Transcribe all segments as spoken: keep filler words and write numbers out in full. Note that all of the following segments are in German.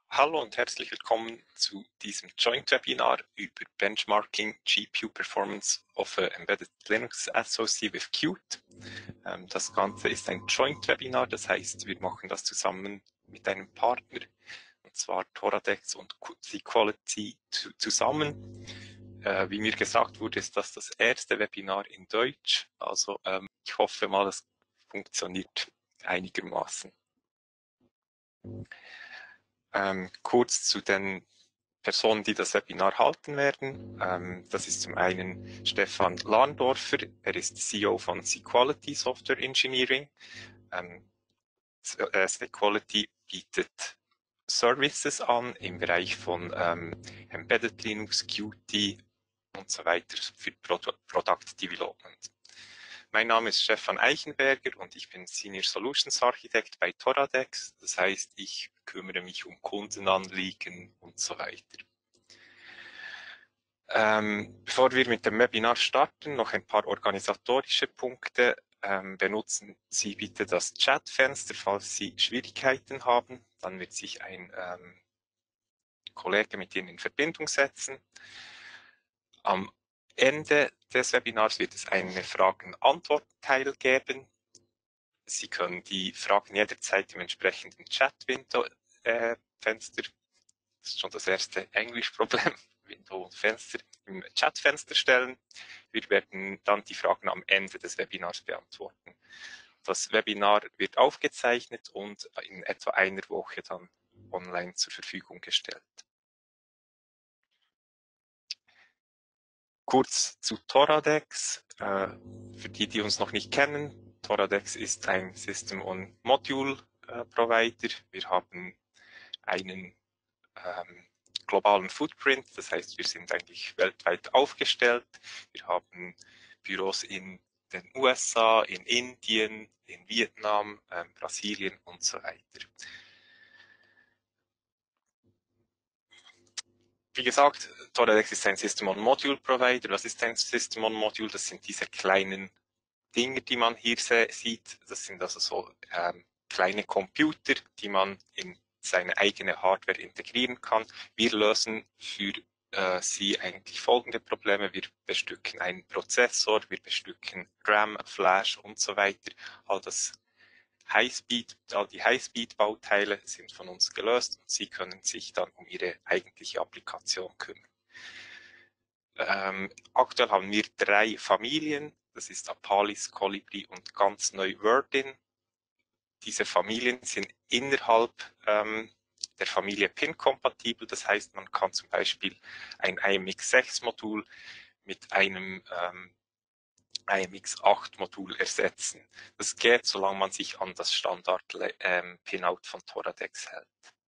Hallo und herzlich willkommen zu diesem Joint-Webinar über Benchmarking G P U Performance of a Embedded Linux S O C with Qt. Ähm, das Ganze ist ein Joint-Webinar, das heißt, wir machen das zusammen mit einem Partner, und zwar Toradex und Sequality zusammen. Äh, wie mir gesagt wurde, ist das das erste Webinar in Deutsch, also ähm, ich hoffe mal, das funktioniert einigermaßen. Ähm, kurz zu den Personen, die das Webinar halten werden. Ähm, das ist zum einen Stefan Lahndorfer, er ist C E O von Sequality Software Engineering. Ähm, Sequality bietet Services an im Bereich von ähm, Embedded Linux, Qt und so weiter für Pro Product Development. Mein Name ist Stefan Eichenberger und ich bin Senior Solutions Architect bei Toradex. Das heißt, ich kümmere mich um Kundenanliegen und so weiter. Ähm, bevor wir mit dem Webinar starten, noch ein paar organisatorische Punkte. Ähm, benutzen Sie bitte das Chatfenster, falls Sie Schwierigkeiten haben. Dann wird sich ein ähm, Kollege mit Ihnen in Verbindung setzen. Am Ende des Webinars wird es einen Fragen-Antwort-Teil geben. Sie können die Fragen jederzeit im entsprechenden Chat-Fenster, äh, das ist schon das erste Englischproblem, Window und Fenster, im Chatfenster stellen. Wir werden dann die Fragen am Ende des Webinars beantworten. Das Webinar wird aufgezeichnet und in etwa einer Woche dann online zur Verfügung gestellt. Kurz zu Toradex. Äh, für die, die uns noch nicht kennen, Toradex ist ein System-on-Module-Provider. Wir haben einen ähm, globalen Footprint, das heißt, wir sind eigentlich weltweit aufgestellt. Wir haben Büros in den U S A, in Indien, in Vietnam, ähm, Brasilien und so weiter. Wie gesagt, Toradex ist ein System-on-Module-Provider. Was ist ein System-on-Module? Das sind diese kleinen Dinge, die man hier sieht. Das sind also so ähm, kleine Computer, die man in seine eigene Hardware integrieren kann. Wir lösen für äh, Sie eigentlich folgende Probleme. Wir bestücken einen Prozessor, wir bestücken RAM, Flash und so weiter. All das Highspeed, all die Highspeed-Bauteile sind von uns gelöst und Sie können sich dann um Ihre eigentliche Applikation kümmern. Ähm, aktuell haben wir drei Familien. Das ist Apalis, Colibri und ganz neu Wordin. Diese Familien sind innerhalb ähm, der Familie Pin-kompatibel. Das heißt, man kann zum Beispiel ein I M X sechs Modul mit einem ähm, I M X acht Modul ersetzen. Das geht, solange man sich an das Standard ähm, Pinout von Toradex hält.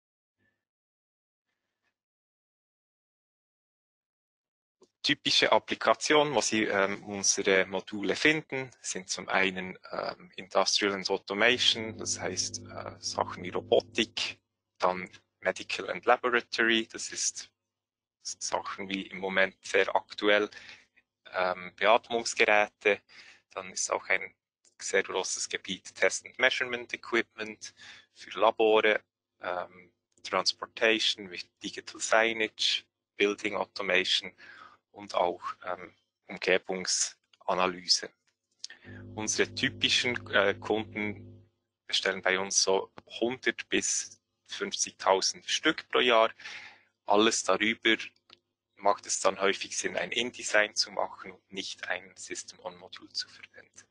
Typische Applikationen, wo Sie ähm, unsere Module finden, sind zum einen ähm, Industrial and Automation, das heißt äh, Sachen wie Robotik, dann Medical and Laboratory, das ist Sachen wie im Moment sehr aktuell ähm, Beatmungsgeräte, dann ist auch ein sehr großes Gebiet Test and Measurement Equipment für Labore, ähm, Transportation with Digital Signage, Building Automation und auch ähm, Umgebungsanalyse. Unsere typischen äh, Kunden bestellen bei uns so hundert bis fünfzigtausend Stück pro Jahr. Alles darüber macht es dann häufig Sinn, ein InDesign zu machen und nicht ein System-on-Modul zu verwenden.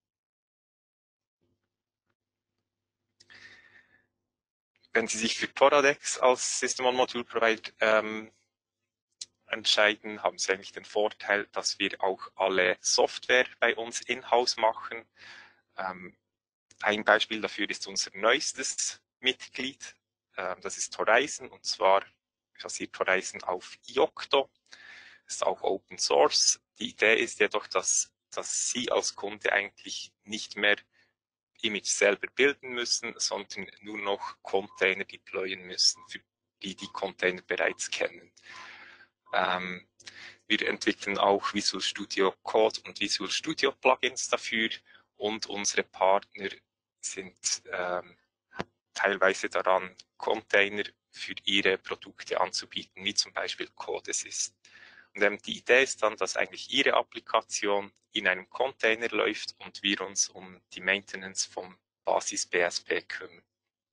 Wenn Sie sich für Toradex als System-on-Modul-Provider ähm, entscheiden, haben Sie eigentlich den Vorteil, dass wir auch alle Software bei uns in-house machen. Ähm, ein Beispiel dafür ist unser neuestes Mitglied, äh, das ist Horizon, und zwar basiert Horizon auf Yocto, ist auch Open Source. Die Idee ist jedoch, dass, dass Sie als Kunde eigentlich nicht mehr Image selber bilden müssen, sondern nur noch Container deployen müssen, für die die Container bereits kennen. Ähm, wir entwickeln auch Visual Studio Code und Visual Studio Plugins dafür und unsere Partner sind ähm, teilweise daran, Container für ihre Produkte anzubieten, wie zum Beispiel Codesys. Und ähm, die Idee ist dann, dass eigentlich ihre Applikation in einem Container läuft und wir uns um die Maintenance vom Basis-B S P kümmern.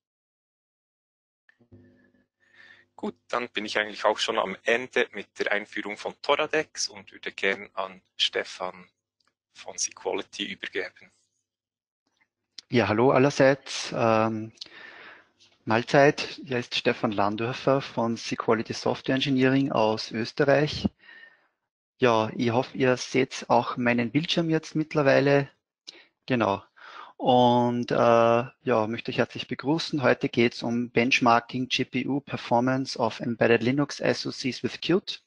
Gut, dann bin ich eigentlich auch schon am Ende mit der Einführung von Toradex und würde gerne an Stefan von Sequality übergeben. Ja, hallo allerseits. Ähm, Mahlzeit, hier ist Stefan Landorfer von Sequality Software Engineering aus Österreich. Ja, ich hoffe, ihr seht auch meinen Bildschirm jetzt mittlerweile. Genau. Und äh, ja, möchte euch herzlich begrüßen. Heute geht es um Benchmarking G P U Performance of Embedded Linux S O Cs with Qt.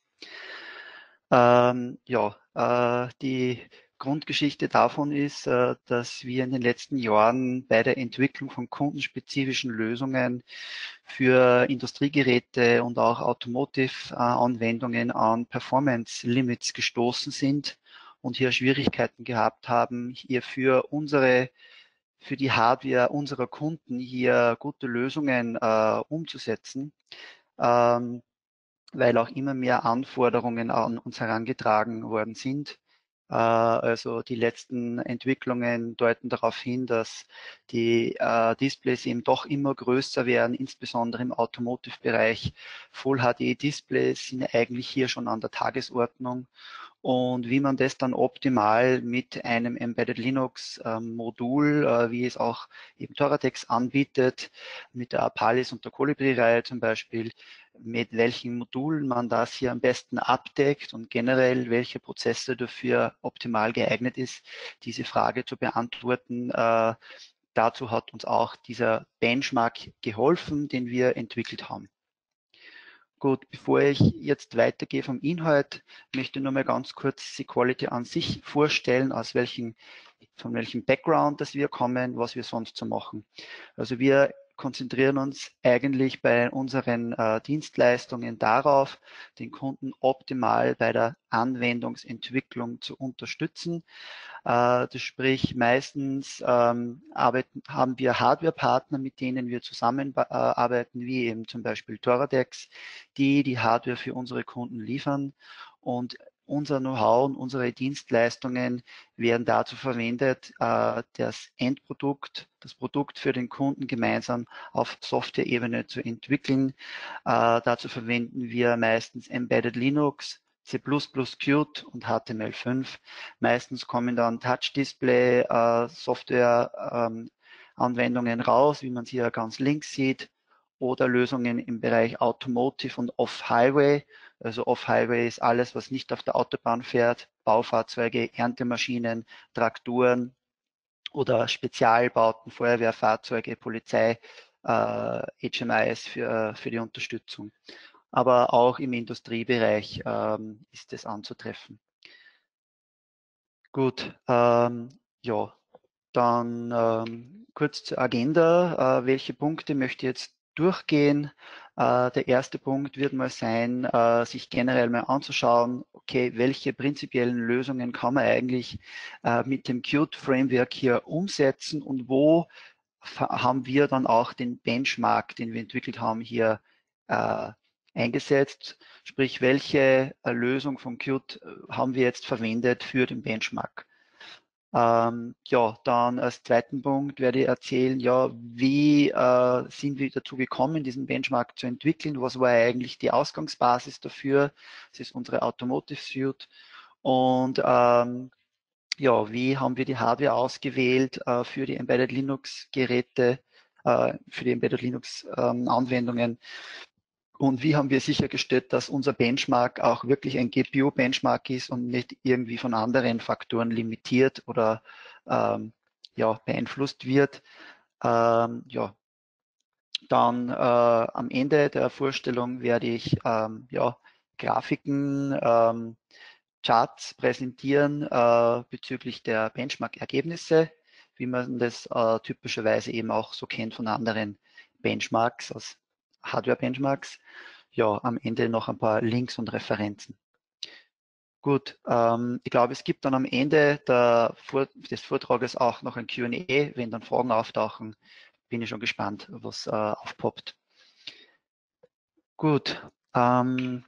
Ähm, ja, äh, die Grundgeschichte davon ist, äh, dass wir in den letzten Jahren bei der Entwicklung von kundenspezifischen Lösungen für Industriegeräte und auch Automotive-Anwendungen an Performance-Limits gestoßen sind und hier Schwierigkeiten gehabt haben, hier für unsere für die Hardware unserer Kunden hier gute Lösungen äh, umzusetzen. Ähm, weil auch immer mehr Anforderungen an uns herangetragen worden sind. Äh, also die letzten Entwicklungen deuten darauf hin, dass die äh, Displays eben doch immer größer werden, insbesondere im Automotive-Bereich. Full-H D-Displays sind eigentlich hier schon an der Tagesordnung. Und wie man das dann optimal mit einem Embedded Linux ähm, Modul, äh, wie es auch eben Toradex anbietet, mit der Apalis und der Colibri-Reihe zum Beispiel, mit welchen Modulen man das hier am besten abdeckt und generell welche Prozesse dafür optimal geeignet ist, diese Frage zu beantworten. Äh, dazu hat uns auch dieser Benchmark geholfen, den wir entwickelt haben. Gut, bevor ich jetzt weitergehe vom Inhalt, möchte ich nur mal ganz kurz Sequality an sich vorstellen, aus welchen, von welchem Background das wir kommen, was wir sonst so machen. Also wir konzentrieren uns eigentlich bei unseren äh, Dienstleistungen darauf, den Kunden optimal bei der Anwendungsentwicklung zu unterstützen. Äh, das sprich, meistens ähm, arbeiten, haben wir Hardware-Partner, mit denen wir zusammenarbeiten, wie eben zum Beispiel Toradex, die die Hardware für unsere Kunden liefern. Und unser Know-how und unsere Dienstleistungen werden dazu verwendet, äh, das Endprodukt, das Produkt für den Kunden gemeinsam auf Software-Ebene zu entwickeln. Äh, dazu verwenden wir meistens Embedded Linux, C plus plus, Qt und H T M L fünf. Meistens kommen dann Touch-Display, äh, Software-Anwendungen ähm, raus, wie man es hier ganz links sieht, oder Lösungen im Bereich Automotive und Off-Highway. Also Off-Highway ist alles, was nicht auf der Autobahn fährt, Baufahrzeuge, Erntemaschinen, Traktoren oder Spezialbauten, Feuerwehrfahrzeuge, Polizei, äh, H M Is für, für die Unterstützung. Aber auch im Industriebereich ähm, ist es anzutreffen. Gut, ähm, ja, dann ähm, kurz zur Agenda. Äh, welche Punkte möchte ich jetzt durchgehen? Äh, der erste Punkt wird mal sein, äh, sich generell mal anzuschauen, okay, welche prinzipiellen Lösungen kann man eigentlich äh, mit dem Qt-Framework hier umsetzen und wo haben wir dann auch den Benchmark, den wir entwickelt haben, hier äh, eingesetzt. Sprich, welche äh, Lösung von Qt äh, haben wir jetzt verwendet für den Benchmark? Ähm, ja, dann als zweiten Punkt werde ich erzählen, ja, wie äh, sind wir dazu gekommen, diesen Benchmark zu entwickeln? Was war eigentlich die Ausgangsbasis dafür? Das ist unsere Automotive Suite. Und ähm, ja, wie haben wir die Hardware ausgewählt äh, für die Embedded Linux Geräte, äh, für die Embedded Linux ähm, Anwendungen? Und wie haben wir sichergestellt, dass unser Benchmark auch wirklich ein G P U-Benchmark ist und nicht irgendwie von anderen Faktoren limitiert oder ähm, ja, beeinflusst wird? Ähm, ja, dann äh, am Ende der Vorstellung werde ich ähm, ja, Grafiken, ähm, Charts präsentieren äh, bezüglich der Benchmark-Ergebnisse, wie man das äh, typischerweise eben auch so kennt von anderen Benchmarks, aus Hardware-Benchmarks. Ja, am Ende noch ein paar Links und Referenzen. Gut, ähm, ich glaube, es gibt dann am Ende der, des Vortrages auch noch ein Q und A, wenn dann Fragen auftauchen, bin ich schon gespannt, was äh, aufpoppt. Gut. Ähm,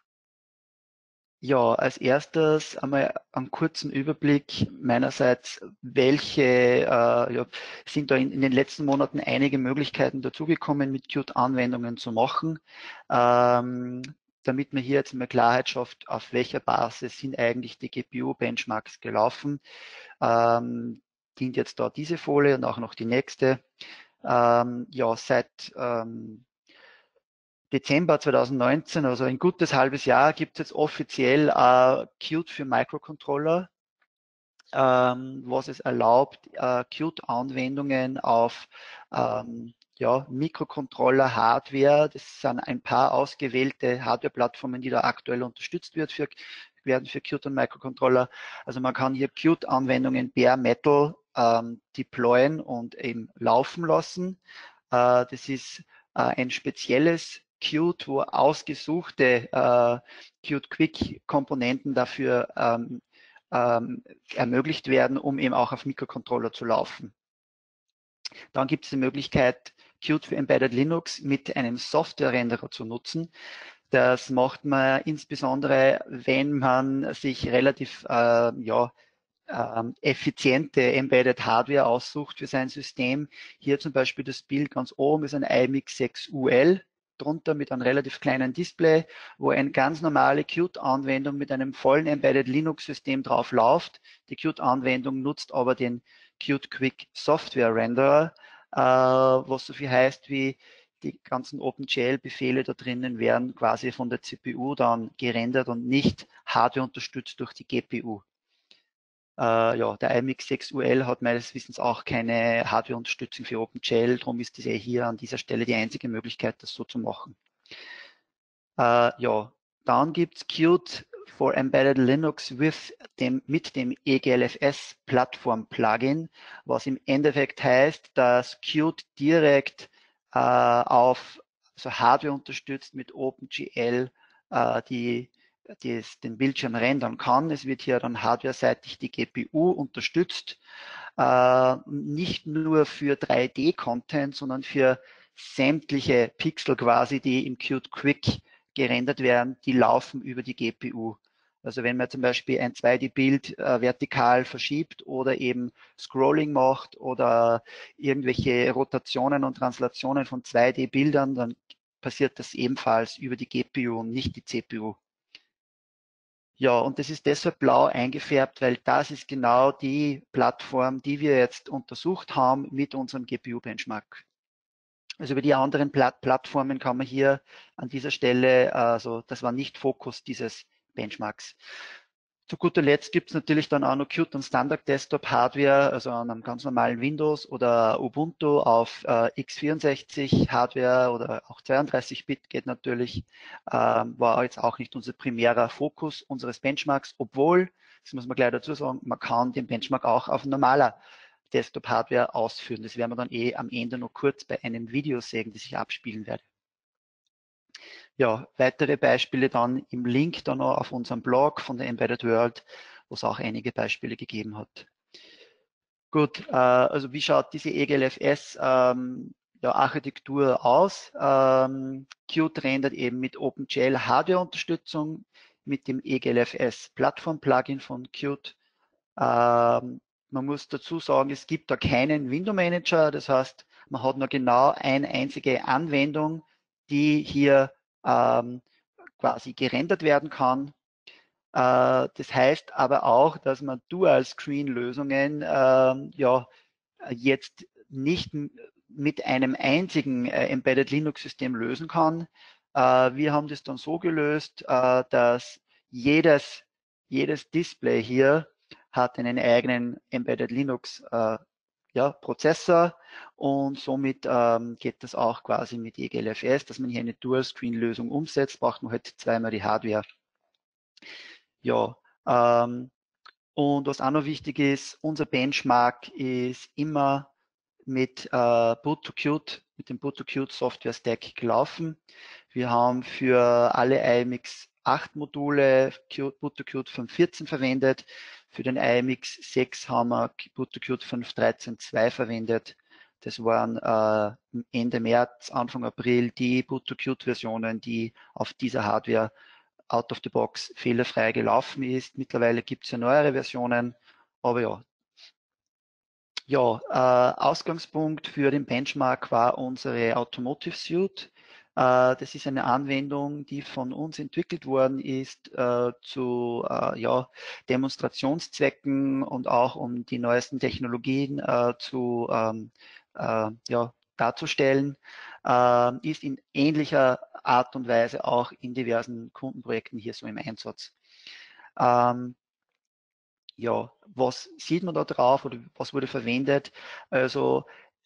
ja, als erstes einmal einen kurzen Überblick meinerseits, welche, äh, ja, sind da in, in den letzten Monaten einige Möglichkeiten dazugekommen, mit Qt Anwendungen zu machen, ähm, damit man hier jetzt mal Klarheit schafft, auf welcher Basis sind eigentlich die G P U-Benchmarks gelaufen. Ähm, dient jetzt da diese Folie und auch noch die nächste. Ähm, ja, seit ähm, Dezember zweitausendneunzehn, also ein gutes halbes Jahr, gibt es jetzt offiziell äh, Qt für Microcontroller, ähm, was es erlaubt, äh, Qt-Anwendungen auf ähm, ja, Mikrocontroller, Hardware, das sind ein paar ausgewählte Hardware-Plattformen, die da aktuell unterstützt wird für, werden für Qt und Microcontroller. Also man kann hier Qt-Anwendungen bare metal ähm, deployen und eben laufen lassen. Äh, das ist äh, ein spezielles Qt, wo ausgesuchte äh, Qt Quick Komponenten dafür ähm, ähm, ermöglicht werden, um eben auch auf Mikrocontroller zu laufen. Dann gibt es die Möglichkeit, Qt für Embedded Linux mit einem Software-Renderer zu nutzen. Das macht man insbesondere, wenn man sich relativ äh, ja, ähm, effiziente Embedded Hardware aussucht für sein System. Hier zum Beispiel das Bild ganz oben ist ein i M X sechs U L drunter mit einem relativ kleinen Display, wo eine ganz normale Qt-Anwendung mit einem vollen Embedded Linux-System drauf läuft. Die Qt-Anwendung nutzt aber den Qt Quick Software Renderer, äh, was so viel heißt wie die ganzen OpenGL-Befehle da drinnen werden quasi von der C P U dann gerendert und nicht hardware unterstützt durch die G P U. Äh, ja, der i M X sechs U L hat meines Wissens auch keine Hardware-Unterstützung für OpenGL, darum ist das ja hier an dieser Stelle die einzige Möglichkeit, das so zu machen. Äh, ja, dann gibt es Qt for Embedded Linux with dem, mit dem E G L F S Plattform Plugin, was im Endeffekt heißt, dass Qt direkt äh, auf also Hardware unterstützt mit OpenGL äh, die die den Bildschirm rendern kann. Es wird hier dann hardware-seitig die G P U unterstützt, äh, nicht nur für drei D-Content, sondern für sämtliche Pixel quasi, die im Qt Quick gerendert werden, die laufen über die G P U. Also wenn man zum Beispiel ein zwei D-Bild äh, vertikal verschiebt oder eben Scrolling macht oder irgendwelche Rotationen und Translationen von zwei D-Bildern, dann passiert das ebenfalls über die G P U und nicht die C P U. Ja, und das ist deshalb blau eingefärbt, weil das ist genau die Plattform, die wir jetzt untersucht haben mit unserem G P U-Benchmark. Also über die anderen Platt Plattformen kann man hier an dieser Stelle, also das war nicht Fokus dieses Benchmarks. Zu guter Letzt gibt es natürlich dann auch noch Qt und Standard Desktop Hardware, also an einem ganz normalen Windows oder Ubuntu auf äh, x vierundsechzig Hardware oder auch zweiunddreißig Bit geht natürlich, ähm, war jetzt auch nicht unser primärer Fokus unseres Benchmarks, obwohl, das muss man gleich dazu sagen, man kann den Benchmark auch auf normaler Desktop-Hardware ausführen. Das werden wir dann eh am Ende noch kurz bei einem Video sehen, das ich abspielen werde. Ja, weitere Beispiele dann im Link dann noch auf unserem Blog von der Embedded World, wo es auch einige Beispiele gegeben hat. Gut, äh, also wie schaut diese E G L F S ähm, ja, Architektur aus? Ähm, Qt rendert eben mit OpenGL Hardware-Unterstützung mit dem E G L F S Plattform-Plugin von Qt. Ähm, man muss dazu sagen, es gibt da keinen Window Manager, das heißt, man hat nur genau eine einzige Anwendung, die hier ähm, quasi gerendert werden kann. Äh, das heißt aber auch, dass man Dual-Screen-Lösungen ähm, ja, jetzt nicht mit einem einzigen äh, Embedded Linux-System lösen kann. Äh, wir haben das dann so gelöst, äh, dass jedes, jedes Display hier hat einen eigenen Embedded Linux äh, ja, Prozessor und somit ähm, geht das auch quasi mit E G L F S, dass man hier eine Dual-Screen-Lösung umsetzt, braucht man halt zweimal die Hardware. Ja, ähm, und was auch noch wichtig ist, unser Benchmark ist immer mit äh, boot to Qt, mit dem boot to Qt Software Stack gelaufen. Wir haben für alle i M X acht Module boot to Qt fünf Punkt vierzehn verwendet. Für den i M X sechs haben wir boot to Qt fünf Punkt dreizehn Punkt zwei verwendet. Das waren äh, Ende März, Anfang April die ButterQt-Versionen, die auf dieser Hardware out of the box fehlerfrei gelaufen ist. Mittlerweile gibt es ja neuere Versionen, aber ja. Ja, äh, Ausgangspunkt für den Benchmark war unsere Automotive Suite. Äh, das ist eine Anwendung, die von uns entwickelt worden ist äh, zu äh, ja, Demonstrationszwecken und auch um die neuesten Technologien äh, zu ähm, äh, ja, darzustellen, äh, ist in ähnlicher Art und Weise auch in diversen Kundenprojekten hier so im Einsatz. Ähm, ja, was sieht man da drauf oder was wurde verwendet? Also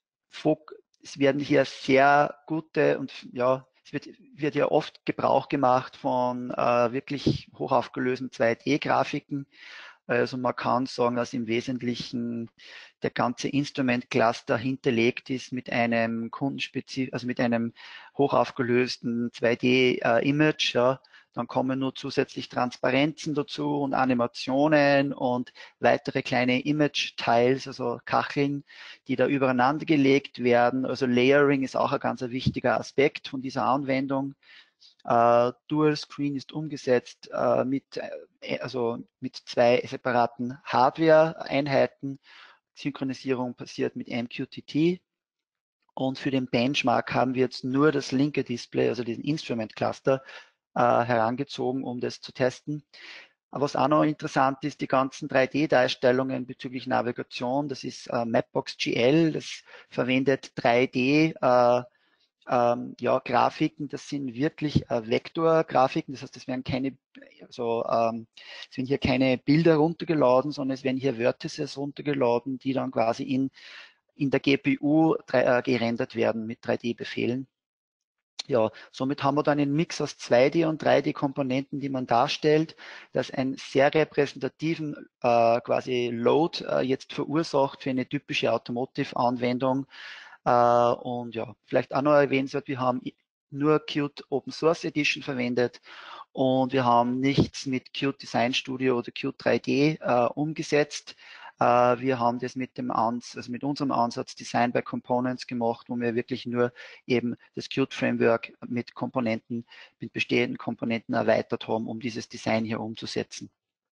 es werden hier sehr gute und ja, es wird, wird ja oft Gebrauch gemacht von äh, wirklich hochaufgelösten zwei D-Grafiken. Also man kann sagen, dass im Wesentlichen der ganze Instrument Cluster hinterlegt ist mit einem kundenspezif also mit einem hochaufgelösten zwei D-Image. Äh, ja. Dann kommen nur zusätzlich Transparenzen dazu und Animationen und weitere kleine Image-Tiles, also Kacheln, die da übereinander gelegt werden. Also Layering ist auch ein ganz wichtiger Aspekt von dieser Anwendung. Uh, Dual Screen ist umgesetzt uh, mit, also mit zwei separaten Hardware-Einheiten. Synchronisierung passiert mit M Q T T. Und für den Benchmark haben wir jetzt nur das linke Display, also diesen Instrument Cluster, uh, herangezogen, um das zu testen. Aber was auch noch interessant ist, die ganzen drei D-Darstellungen bezüglich Navigation, das ist uh, Mapbox G L, das verwendet drei D uh, Ähm, ja, Grafiken, das sind wirklich äh, Vektorgrafiken, das heißt, es werden keine, also, ähm, es werden hier keine Bilder runtergeladen, sondern es werden hier Vertices runtergeladen, die dann quasi in, in der G P U drei, äh, gerendert werden mit drei D-Befehlen. Ja, somit haben wir dann einen Mix aus zwei D und drei D-Komponenten, die man darstellt, das einen sehr repräsentativen äh, quasi Load äh, jetzt verursacht für eine typische Automotive-Anwendung. Uh, und ja, vielleicht auch noch erwähnenswert, wir haben nur Qt Open Source Edition verwendet und wir haben nichts mit Qt Design Studio oder Qt drei D uh, umgesetzt. Uh, wir haben das mit dem Ans also mit unserem Ansatz Design by Components gemacht, wo wir wirklich nur eben das Qt Framework mit Komponenten, mit bestehenden Komponenten erweitert haben, um dieses Design hier umzusetzen.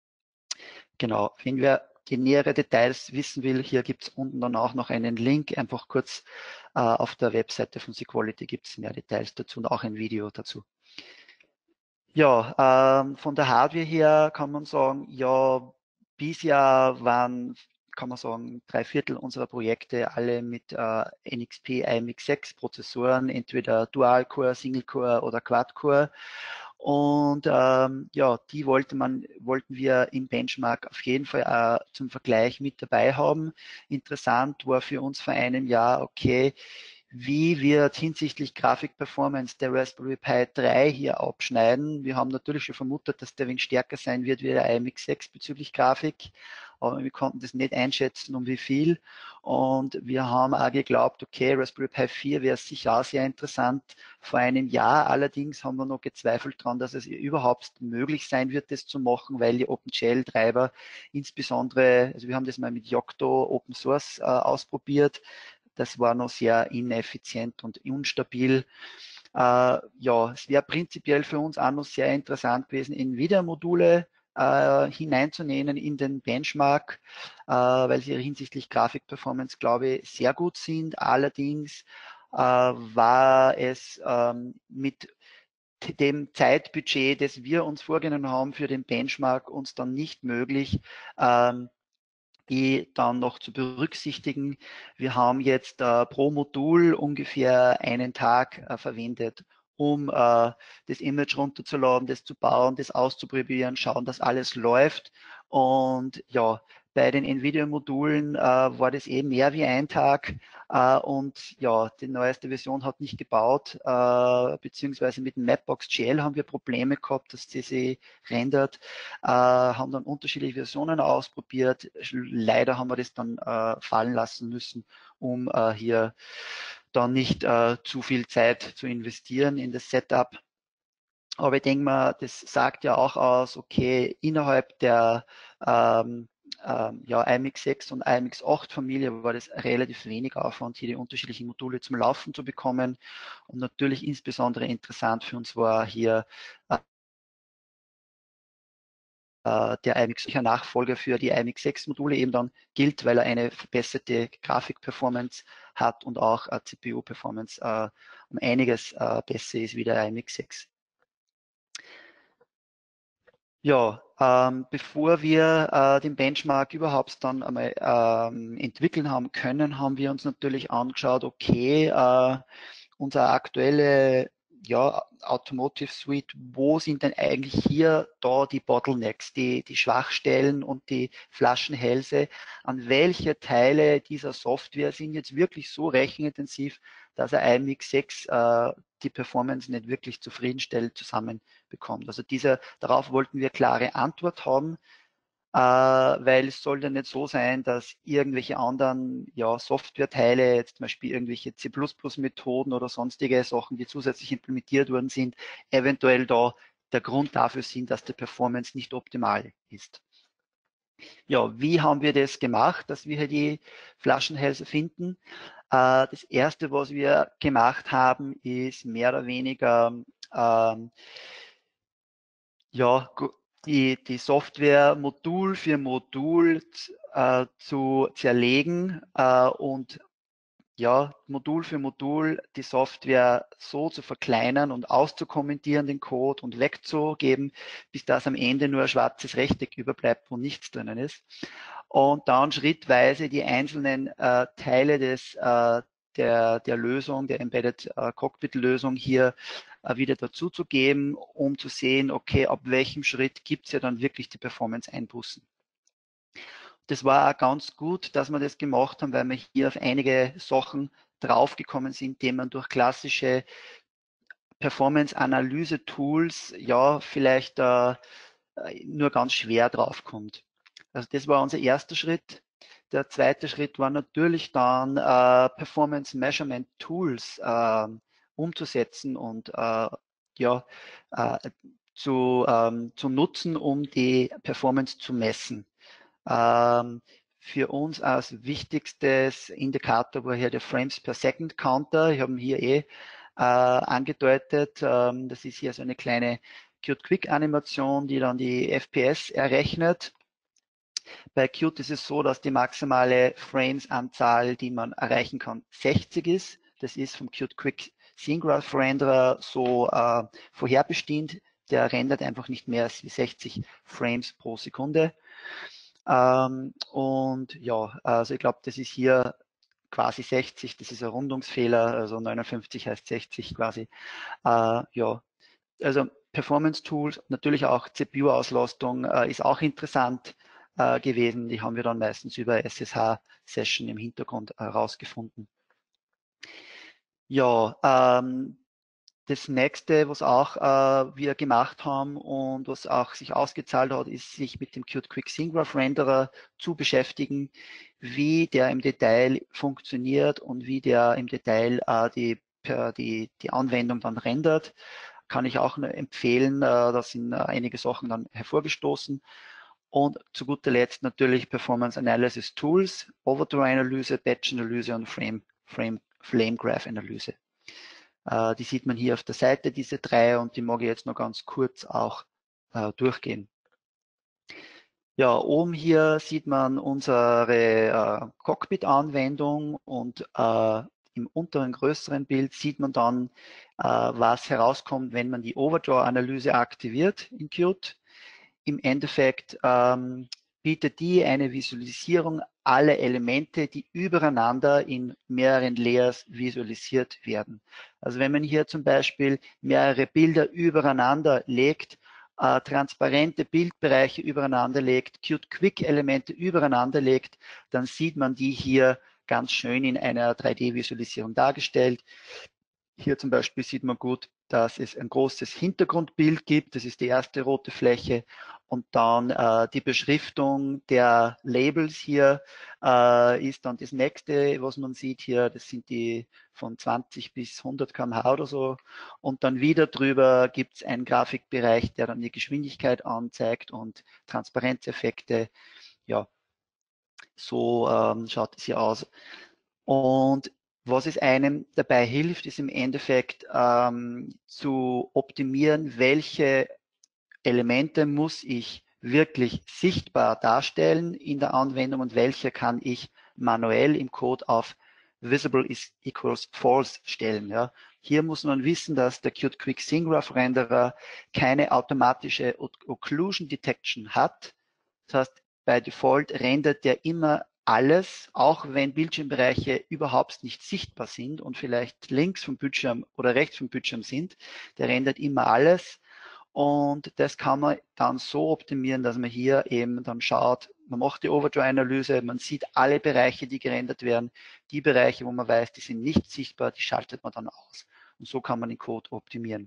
Genau, wenn wir die nähere Details wissen will, hier gibt es unten dann auch noch einen Link, einfach kurz äh, auf der Webseite von Sequality gibt es mehr Details dazu und auch ein Video dazu. Ja, ähm, von der Hardware her kann man sagen, ja, bisher waren, kann man sagen, drei Viertel unserer Projekte alle mit äh, N X P I M X sechs Prozessoren, entweder Dual-Core, Single-Core oder Quad-Core. Und ähm, ja, die wollte man, wollten wir im Benchmark auf jeden Fall äh, zum Vergleich mit dabei haben. Interessant war für uns vor einem Jahr, okay, wie wird hinsichtlich Grafikperformance der Raspberry Pi drei hier abschneiden. Wir haben natürlich schon vermutet, dass der wenig stärker sein wird wie der I M X sechs bezüglich Grafik, aber wir konnten das nicht einschätzen, um wie viel. Und wir haben auch geglaubt, okay, Raspberry Pi vier wäre sicher auch sehr interessant. Vor einem Jahr allerdings haben wir noch gezweifelt daran, dass es überhaupt möglich sein wird, das zu machen, weil die OpenGL-Treiber insbesondere, also wir haben das mal mit Yocto Open Source äh, ausprobiert, das war noch sehr ineffizient und unstabil. Äh, ja, es wäre prinzipiell für uns auch noch sehr interessant gewesen, NVIDIA-Module äh, hineinzunehmen in den Benchmark, äh, weil sie hinsichtlich Grafikperformance, glaube ich, sehr gut sind. Allerdings äh, war es ähm, mit dem Zeitbudget, das wir uns vorgenommen haben für den Benchmark, uns dann nicht möglich, ähm, die dann noch zu berücksichtigen. Wir haben jetzt äh, pro Modul ungefähr einen Tag äh, verwendet, um äh, das Image runterzuladen, das zu bauen, das auszuprobieren, schauen, dass alles läuft. Und ja, bei den NVIDIA-Modulen äh, war das eh mehr wie ein Tag. Äh, und ja, die neueste Version hat nicht gebaut, äh, beziehungsweise mit dem Mapbox G L haben wir Probleme gehabt, dass die sie rendert, äh, haben dann unterschiedliche Versionen ausprobiert. Leider haben wir das dann äh, fallen lassen müssen, um äh, hier dann nicht äh, zu viel Zeit zu investieren in das Setup. Aber ich denke mal, das sagt ja auch aus, okay, innerhalb der ähm, ähm, ja, I M X sechs und I M X acht Familie war das relativ wenig Aufwand, hier die unterschiedlichen Module zum Laufen zu bekommen. Und natürlich insbesondere interessant für uns war hier äh, der I M X Nachfolger für die I M X sechs Module eben dann gilt, weil er eine verbesserte Grafik-Performance hat und auch äh, C P U-Performance äh, um einiges äh, besser ist wie der I M X sechs. Ja, ähm, bevor wir äh, den Benchmark überhaupt dann einmal ähm, entwickeln haben können, haben wir uns natürlich angeschaut, okay, äh, unsere aktuelle ja, Automotive Suite, wo sind denn eigentlich hier da die Bottlenecks, die, die Schwachstellen und die Flaschenhälse? An welche Teile dieser Software sind jetzt wirklich so rechenintensiv, dass ein I M X sechs äh, die Performance nicht wirklich zufriedenstellend zusammenbekommt? Also diese, darauf wollten wir klare Antwort haben, äh, weil es soll ja nicht so sein, dass irgendwelche anderen ja, Softwareteile, jetzt zum Beispiel irgendwelche C plus plus Methoden oder sonstige Sachen, die zusätzlich implementiert worden sind, eventuell da der Grund dafür sind, dass die Performance nicht optimal ist. Ja, wie haben wir das gemacht, dass wir hier die Flaschenhälse finden? Äh, das erste, was wir gemacht haben, ist mehr oder weniger ähm, ja, die, die Software Modul für Modul äh, zu zerlegen äh, und ja, Modul für Modul die Software so zu verkleinern und auszukommentieren, den Code und wegzugeben, bis das am Ende nur ein schwarzes Rechteck überbleibt, wo nichts drinnen ist. Und dann schrittweise die einzelnen äh, Teile des, äh, der, der Lösung, der Embedded äh, Cockpit Lösung hier äh, wieder dazu zu geben, um zu sehen, okay, ab welchem Schritt gibt es ja dann wirklich die Performance-Einbußen. Das war auch ganz gut, dass wir das gemacht haben, weil wir hier auf einige Sachen draufgekommen sind, die man durch klassische Performance-Analyse-Tools ja vielleicht äh, nur ganz schwer draufkommt. Also das war unser erster Schritt. Der zweite Schritt war natürlich dann äh, Performance Measurement Tools äh, umzusetzen und äh, ja, äh, zu, ähm, zu nutzen, um die Performance zu messen. Ähm, für uns als wichtigstes Indikator war hier der Frames per Second Counter. Ich habe ihn hier eh äh, angedeutet. Ähm, das ist hier so eine kleine Qt Quick Animation, die dann die F P S errechnet. Bei Qt ist es so, dass die maximale Frames-Anzahl, die man erreichen kann, sechzig ist. Das ist vom Qt Quick Scene Graph Renderer so äh, vorherbestimmt. Der rendert einfach nicht mehr als sechzig Frames pro Sekunde. Ähm, und ja, also ich glaube, das ist hier quasi sechzig, das ist ein Rundungsfehler, also neunundfünfzig heißt sechzig quasi. Äh, ja, also Performance Tools, natürlich auch C P U-Auslastung äh, ist auch interessant äh, gewesen. Die haben wir dann meistens über S S H-Session im Hintergrund herausgefunden. Äh, ja, ähm, das nächste, was auch äh, wir gemacht haben und was auch sich ausgezahlt hat, ist, sich mit dem Qt Quick Scene Graph Renderer zu beschäftigen, wie der im Detail funktioniert und wie der im Detail äh, die, per, die, die Anwendung dann rendert. Kann ich auch nur empfehlen, äh, da sind äh, einige Sachen dann hervorgestoßen. Und zu guter Letzt natürlich Performance Analysis Tools, Overthrow-Analyse, Batch-Analyse und Frame, Frame, Flame Graph Analyse. Äh, die sieht man hier auf der Seite, diese drei, und die mag ich jetzt noch ganz kurz auch äh, durchgehen. Ja, oben hier sieht man unsere äh, Cockpit-Anwendung und äh, im unteren größeren Bild sieht man dann, äh, was herauskommt, wenn man die Overdraw-Analyse aktiviert in Qt. Im Endeffekt ähm, bietet die eine Visualisierung aller Elemente, die übereinander in mehreren Layers visualisiert werden. Also wenn man hier zum Beispiel mehrere Bilder übereinander legt, äh, transparente Bildbereiche übereinander legt, Qt Quick Elemente übereinander legt, dann sieht man die hier ganz schön in einer drei D-Visualisierung dargestellt. Hier zum Beispiel sieht man gut, dass es ein großes Hintergrundbild gibt. Das ist die erste rote Fläche. Und dann äh, die Beschriftung der Labels hier äh, ist dann das nächste, was man sieht hier. Das sind die von zwanzig bis hundert Kilometer pro Stunde oder so. Und dann wieder drüber gibt es einen Grafikbereich, der dann die Geschwindigkeit anzeigt und Transparenzeffekte. Ja, So ähm, schaut es hier aus. Und was es einem dabei hilft, ist im Endeffekt ähm, zu optimieren, welche Elemente muss ich wirklich sichtbar darstellen in der Anwendung und welche kann ich manuell im Code auf visible is equals false stellen. Ja. Hier muss man wissen, dass der Qt Quick SceneGraph Renderer keine automatische Occlusion Detection hat. Das heißt, bei Default rendert der immer alles, auch wenn Bildschirmbereiche überhaupt nicht sichtbar sind und vielleicht links vom Bildschirm oder rechts vom Bildschirm sind. Der rendert immer alles. Und das kann man dann so optimieren, dass man hier eben dann schaut, man macht die Overdrive-Analyse, man sieht alle Bereiche, die gerendert werden. Die Bereiche, wo man weiß, die sind nicht sichtbar, die schaltet man dann aus. Und so kann man den Code optimieren.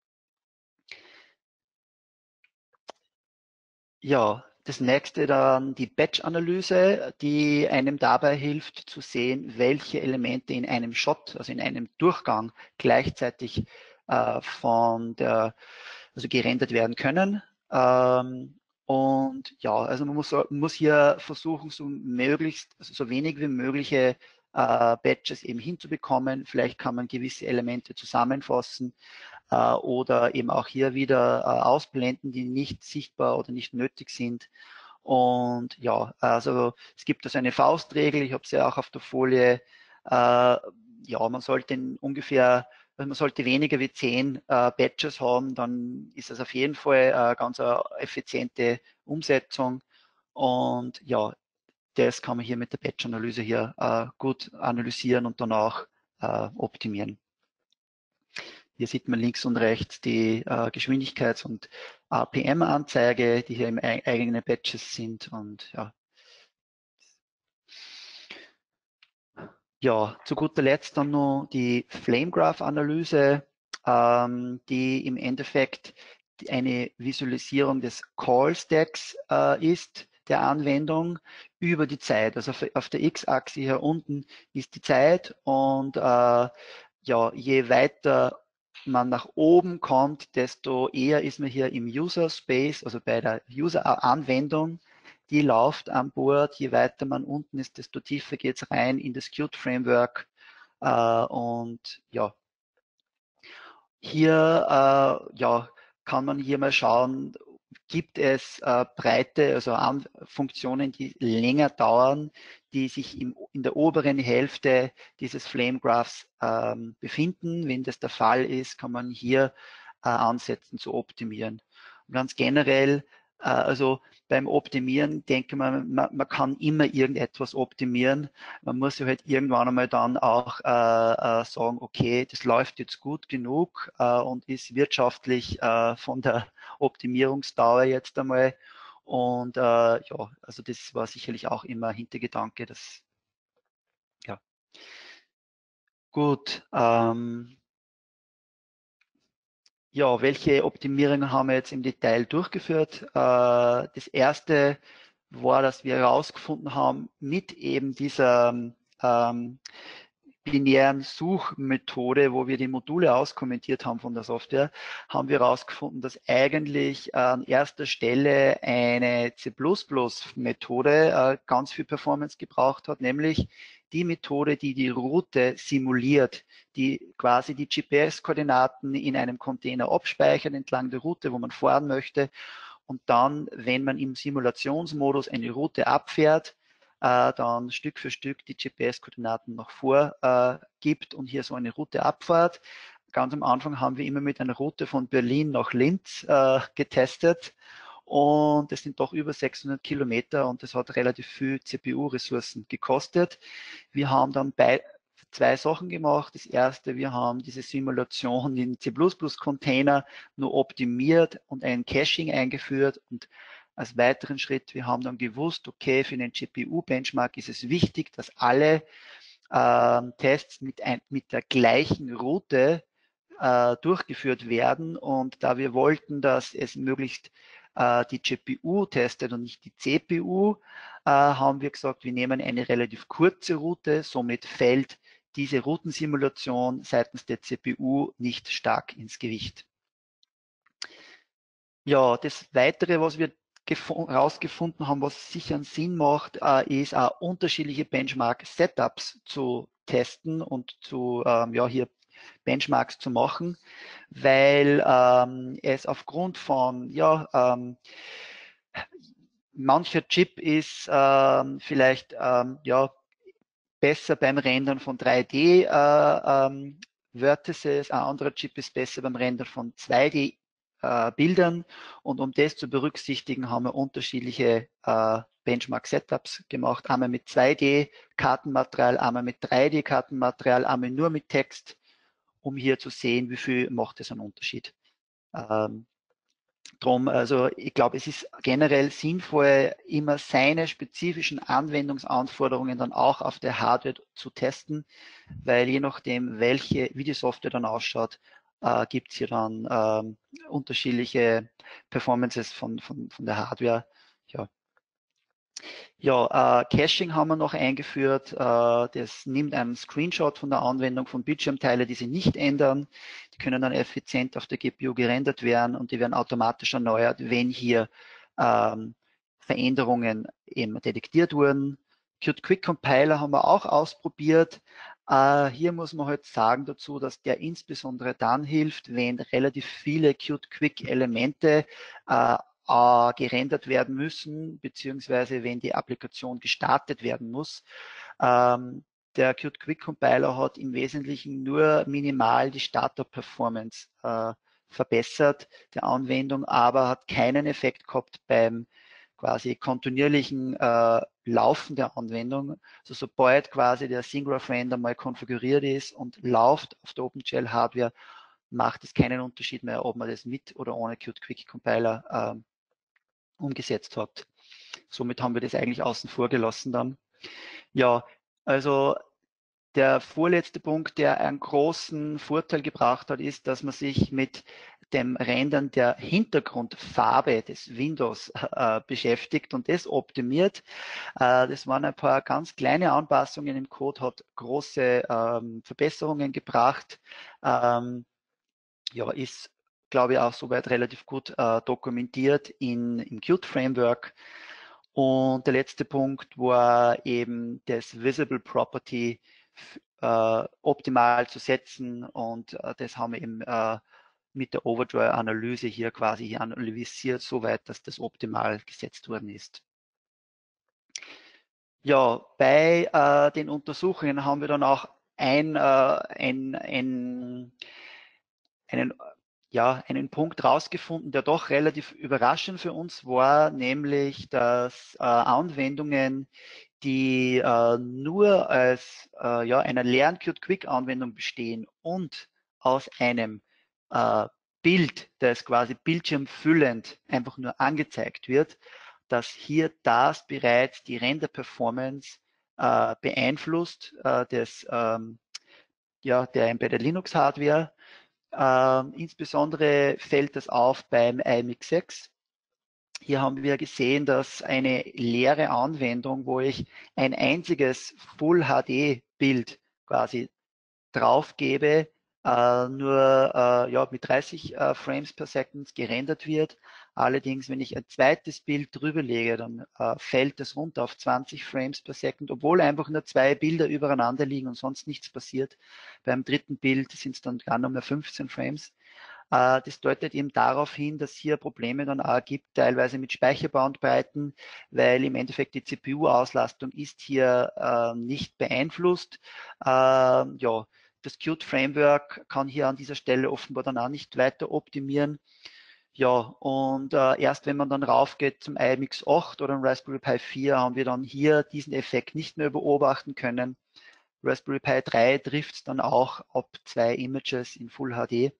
Ja, das nächste dann die Batch-Analyse, die einem dabei hilft zu sehen, welche Elemente in einem Shot, also in einem Durchgang gleichzeitig äh, von der, also gerendert werden können. Ähm, und ja, also man muss, muss hier versuchen, so möglichst, also so wenig wie mögliche äh, Batches eben hinzubekommen. Vielleicht kann man gewisse Elemente zusammenfassen äh, oder eben auch hier wieder äh, ausblenden, die nicht sichtbar oder nicht nötig sind. Und ja, also es gibt also eine Faustregel, ich habe sie ja auch auf der Folie. Äh, ja, man sollte ungefähr, also man sollte weniger wie zehn äh, Batches haben, dann ist das auf jeden Fall äh, ganz eine effiziente Umsetzung. Und ja, das kann man hier mit der Batch-Analyse hier äh, gut analysieren und danach äh, optimieren. Hier sieht man links und rechts die äh, Geschwindigkeits- und A P M-Anzeige, die hier im eigenen Batches sind. Und ja, ja, zu guter Letzt dann noch die Flamegraph-Analyse, ähm, die im Endeffekt eine Visualisierung des Call-Stacks äh, ist, der Anwendung über die Zeit. Also auf, auf der X-Achse hier unten ist die Zeit und äh, ja, je weiter man nach oben kommt, desto eher ist man hier im User Space, also bei der User-Anwendung. Die läuft an Bord. Je weiter man unten ist, desto tiefer geht es rein in das Qt Framework. Äh, und ja, hier äh, ja, kann man hier mal schauen, gibt es äh, breite, also An Funktionen, die länger dauern, die sich im, in der oberen Hälfte dieses Flame Graphs ähm, befinden. Wenn das der Fall ist, kann man hier äh, ansetzen zu optimieren. Und ganz generell, äh, also beim Optimieren denke man, man, man kann immer irgendetwas optimieren. Man muss sich halt irgendwann einmal dann auch äh, äh, sagen, okay, das läuft jetzt gut genug äh, und ist wirtschaftlich äh, von der Optimierungsdauer jetzt einmal. Und äh, ja, also das war sicherlich auch immer Hintergedanke, dass ja gut. Ähm, ja, welche Optimierungen haben wir jetzt im Detail durchgeführt? Äh, das erste war, dass wir herausgefunden haben, mit eben dieser ähm, binären Suchmethode, wo wir die Module auskommentiert haben von der Software, haben wir herausgefunden, dass eigentlich an erster Stelle eine C plus plus Methode äh, ganz viel Performance gebraucht hat, nämlich die Methode, die die Route simuliert, die quasi die G P S-Koordinaten in einem Container abspeichert entlang der Route, wo man fahren möchte. Und dann, wenn man im Simulationsmodus eine Route abfährt, äh, dann Stück für Stück die G P S-Koordinaten noch vorgibt äh, und hier so eine Route abfährt. Ganz am Anfang haben wir immer mit einer Route von Berlin nach Linz äh, getestet und das sind doch über sechshundert Kilometer und das hat relativ viel C P U-Ressourcen gekostet. Wir haben dann bei zwei Sachen gemacht. Das erste, wir haben diese Simulation in C plus plus Container nur optimiert und ein Caching eingeführt und als weiteren Schritt, wir haben dann gewusst, okay, für den G P U-Benchmark ist es wichtig, dass alle äh, Tests mit, ein, mit der gleichen Route äh, durchgeführt werden. Und da wir wollten, dass es möglichst äh, die G P U testet und nicht die C P U, äh, haben wir gesagt, wir nehmen eine relativ kurze Route, somit fällt diese Routensimulation seitens der C P U nicht stark ins Gewicht. Ja, das Weitere, was wir herausgefunden haben, was sicher einen Sinn macht, äh, ist auch unterschiedliche Benchmark-Setups zu testen und zu, ähm, ja, hier Benchmarks zu machen, weil ähm, es aufgrund von, ja, ähm, mancher Chip ist ähm, vielleicht, ähm, ja, besser beim Rendern von drei D äh, ähm, Vertices, ein anderer Chip ist besser beim Rendern von zwei D äh, Bildern, und um das zu berücksichtigen, haben wir unterschiedliche äh, Benchmark-Setups gemacht, einmal mit zwei D Kartenmaterial, einmal mit drei D Kartenmaterial, einmal nur mit Text, um hier zu sehen, wie viel macht es einen Unterschied. Ähm, Drum, also ich glaube, es ist generell sinnvoll, immer seine spezifischen Anwendungsanforderungen dann auch auf der Hardware zu testen, weil je nachdem, welche, wie die Software dann ausschaut, äh, gibt es hier dann ähm, unterschiedliche Performances von, von, von der Hardware. Ja, ja, äh, Caching haben wir noch eingeführt. Äh, das nimmt einen Screenshot von der Anwendung von Bildschirmteile, die sie nicht ändern. Die können dann effizient auf der G P U gerendert werden und die werden automatisch erneuert, wenn hier ähm, Veränderungen eben detektiert wurden. Qt Quick Compiler haben wir auch ausprobiert. Äh, hier muss man halt sagen dazu, dass der insbesondere dann hilft, wenn relativ viele Qt Quick Elemente äh, äh, gerendert werden müssen, beziehungsweise wenn die Applikation gestartet werden muss. Ähm, der Qt Quick Compiler hat im Wesentlichen nur minimal die Startup-Performance äh, verbessert der Anwendung, aber hat keinen Effekt gehabt beim quasi kontinuierlichen äh, Laufen der Anwendung. Also sobald quasi der SingRef Render mal konfiguriert ist und läuft auf der OpenGL Hardware, macht es keinen Unterschied mehr, ob man das mit oder ohne Qt Quick Compiler äh, umgesetzt hat. Somit haben wir das eigentlich außen vor gelassen dann. Ja, also der vorletzte Punkt, der einen großen Vorteil gebracht hat, ist, dass man sich mit dem Rendern der Hintergrundfarbe des Windows äh, beschäftigt und das optimiert. Äh, das waren ein paar ganz kleine Anpassungen im Code, hat große ähm, Verbesserungen gebracht. Ähm, ja, ist, glaube ich, auch soweit relativ gut äh, dokumentiert in, im Qt Framework. Und der letzte Punkt war eben das Visible Property äh, optimal zu setzen, und äh, das haben wir eben äh, mit der Overdrive-Analyse hier quasi hier analysiert, soweit, dass das optimal gesetzt worden ist. Ja, bei äh, den Untersuchungen haben wir dann auch ein, äh, ein, ein, einen ja, einen Punkt rausgefunden, der doch relativ überraschend für uns war, nämlich dass äh, Anwendungen, die äh, nur als äh, ja, einer leeren Qt Quick Anwendung bestehen und aus einem äh, Bild, das quasi bildschirmfüllend einfach nur angezeigt wird, dass hier das bereits die Render-Performance äh, beeinflusst, äh, des, ähm, ja, der Embedded Linux Hardware. Ähm, insbesondere fällt das auf beim I M X sechs. Hier haben wir gesehen, dass eine leere Anwendung, wo ich ein einziges Full H D Bild quasi drauf gebe, äh, nur äh, ja, mit dreißig äh, Frames per Second gerendert wird. Allerdings, wenn ich ein zweites Bild drüber lege, dann äh, fällt es runter auf zwanzig Frames per Second, obwohl einfach nur zwei Bilder übereinander liegen und sonst nichts passiert. Beim dritten Bild sind es dann gar nur mehr fünfzehn Frames. Äh, das deutet eben darauf hin, dass hier Probleme dann auch gibt, teilweise mit Speicherbandbreiten, weil im Endeffekt die C P U-Auslastung ist hier äh, nicht beeinflusst. Äh, ja, das Qt Framework kann hier an dieser Stelle offenbar dann auch nicht weiter optimieren. Ja, und äh, erst wenn man dann raufgeht zum I M X acht oder ein Raspberry Pi vier, haben wir dann hier diesen Effekt nicht mehr beobachten können. Raspberry Pi drei trifft dann auch ab zwei Images in Full H D.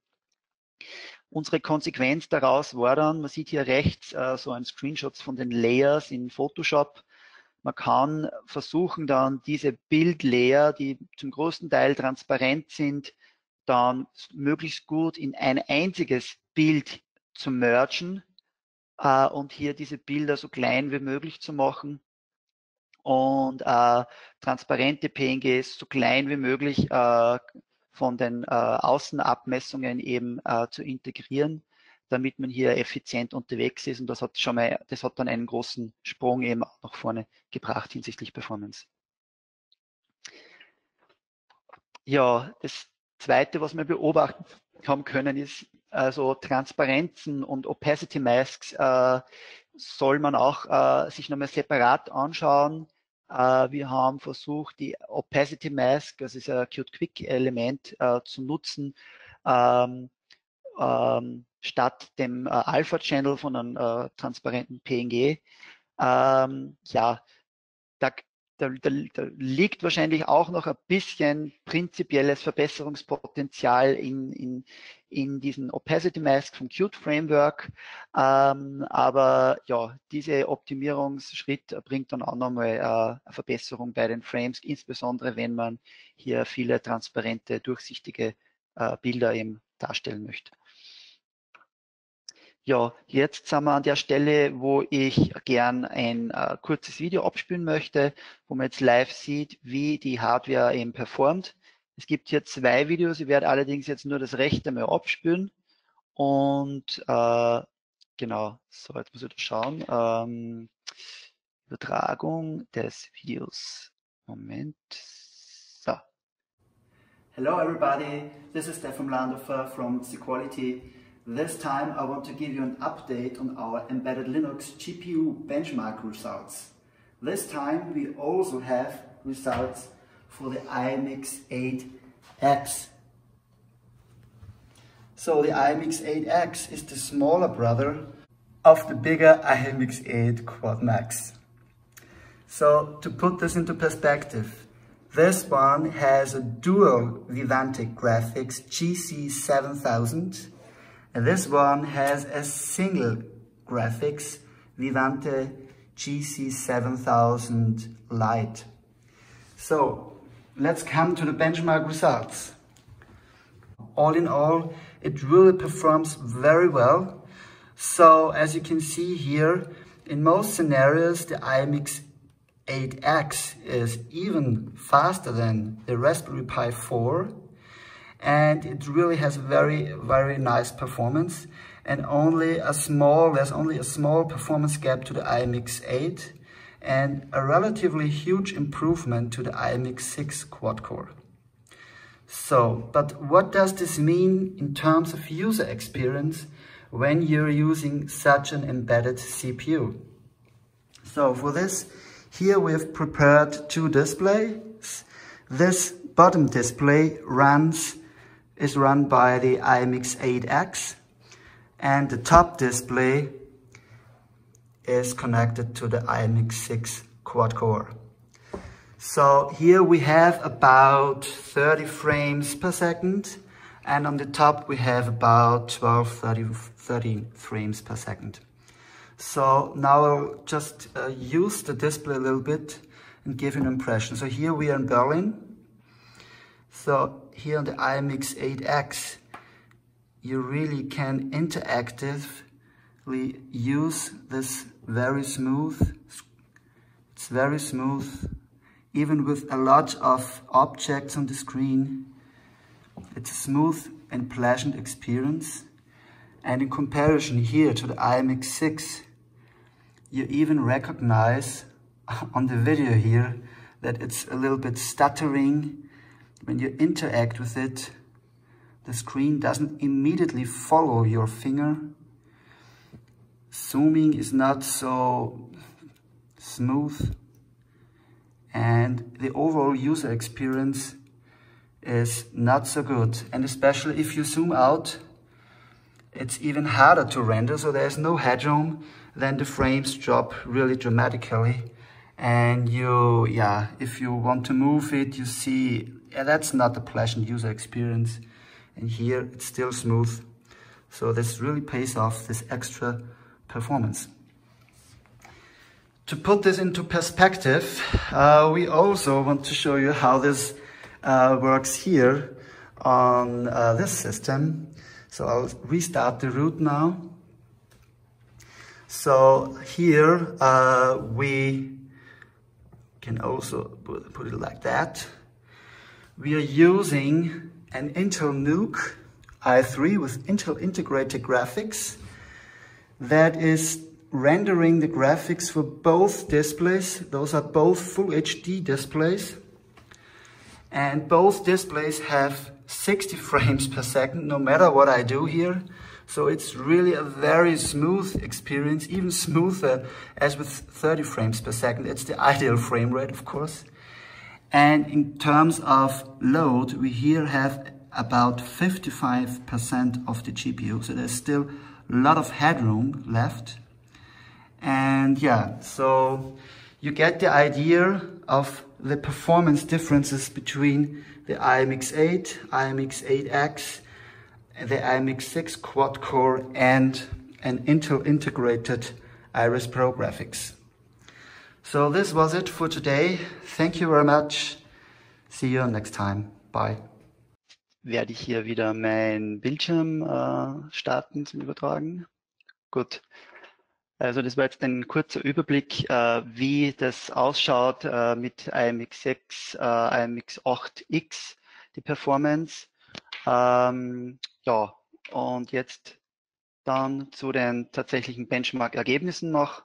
Unsere Konsequenz daraus war dann, man sieht hier rechts äh, so ein Screenshot von den Layers in Photoshop. Man kann versuchen, dann diese Bildlayer, die zum größten Teil transparent sind, dann möglichst gut in ein einziges Bild zu mergen äh, und hier diese Bilder so klein wie möglich zu machen und äh, transparente P N Gs so klein wie möglich äh, von den äh, Außenabmessungen eben äh, zu integrieren. damit man hier effizient unterwegs ist. Und das hat schon mal, das hat dann einen großen Sprung eben auch nach vorne gebracht hinsichtlich Performance. Ja, das Zweite, was wir beobachten haben können, ist also Transparenzen und Opacity Masks äh, soll man auch äh, sich nochmal separat anschauen. Äh, wir haben versucht, die Opacity Mask, das ist ein Qt Quick Element, äh, zu nutzen, ähm, ähm, statt dem äh, Alpha Channel von einem äh, transparenten P N G. Ähm, ja, da Da, da, da liegt wahrscheinlich auch noch ein bisschen prinzipielles Verbesserungspotenzial in, in, in diesen Opacity Masks vom Qt Framework. Ähm, aber ja, dieser Optimierungsschritt bringt dann auch nochmal äh, eine Verbesserung bei den Frames, insbesondere wenn man hier viele transparente, durchsichtige äh, Bilder eben darstellen möchte. Ja, jetzt sind wir an der Stelle, wo ich gern ein äh, kurzes Video abspielen möchte, wo man jetzt live sieht, wie die Hardware eben performt. Es gibt hier zwei Videos, ich werde allerdings jetzt nur das rechte mal abspielen. Und äh, genau, so jetzt muss ich da schauen. Ähm, Übertragung des Videos. Moment. So. Hello everybody, this is Stefan Landhofer from Sequality. This time I want to give you an update on our embedded Linux G P U benchmark results. This time we also have results for the I M X eight X. So the I M X eight X is the smaller brother of the bigger I M X eight Quad Max. So to put this into perspective, this one has a dual Vivantic graphics G C seven thousand. And this one has a single graphics Vivante G C seven thousand Lite. So let's come to the benchmark results. All in all, it really performs very well. So as you can see here, in most scenarios, the I M X eight X is even faster than the Raspberry Pi four. And it really has very, very nice performance, and only a small, there's only a small performance gap to the I M X eight and a relatively huge improvement to the I M X six quad-core. So, but what does this mean in terms of user experience when you're using such an embedded C P U? So for this, here we have prepared two displays. This bottom display runs is run by the I M X eight X, and the top display is connected to the I M X six quad-core. So here we have about thirty frames per second, and on the top we have about twelve, thirteen frames per second. So now I'll just uh, use the display a little bit and give you an impression. So here we are in Berlin. So here on the I M X eight X, you really can interactively use this very smooth. It's very smooth, even with a lot of objects on the screen. It's a smooth and pleasant experience. And in comparison here to the I M X six, you even recognize on the video here that it's a little bit stuttering. When you interact with it, the screen doesn't immediately follow your finger. Zooming is not so smooth, and the overall user experience is not so good. And especially if you zoom out, it's even harder to render, so there's no headroom. Then the frames drop really dramatically. And you, yeah, if you want to move it, you see, yeah, that's not a pleasant user experience. And here it's still smooth. So this really pays off, this extra performance. To put this into perspective, uh, we also want to show you how this uh, works here on uh, this system. So I'll restart the root now. So here uh, we can also put it like that. We are using an Intel NUC i three with Intel integrated graphics that is rendering the graphics for both displays. Those are both full H D displays. And both displays have sixty frames per second, no matter what I do here. So it's really a very smooth experience, even smoother as with thirty frames per second. It's the ideal frame rate, of course. And in terms of load, we here have about fifty-five percent of the G P U. So there's still a lot of headroom left. And yeah, so you get the idea of the performance differences between the I M X eight, I M X eight X, the I M X six quad-core, and an Intel integrated Iris Pro graphics. So this was it for today. Thank you very much. See you next time. Bye. Werde ich hier wieder meinen Bildschirm äh, starten zum Übertragen. Gut. Also das war jetzt ein kurzer Überblick, äh, wie das ausschaut äh, mit I M X sechs, äh, I M X acht X, die Performance. Ähm, ja, und jetzt dann zu den tatsächlichen Benchmark-Ergebnissen noch.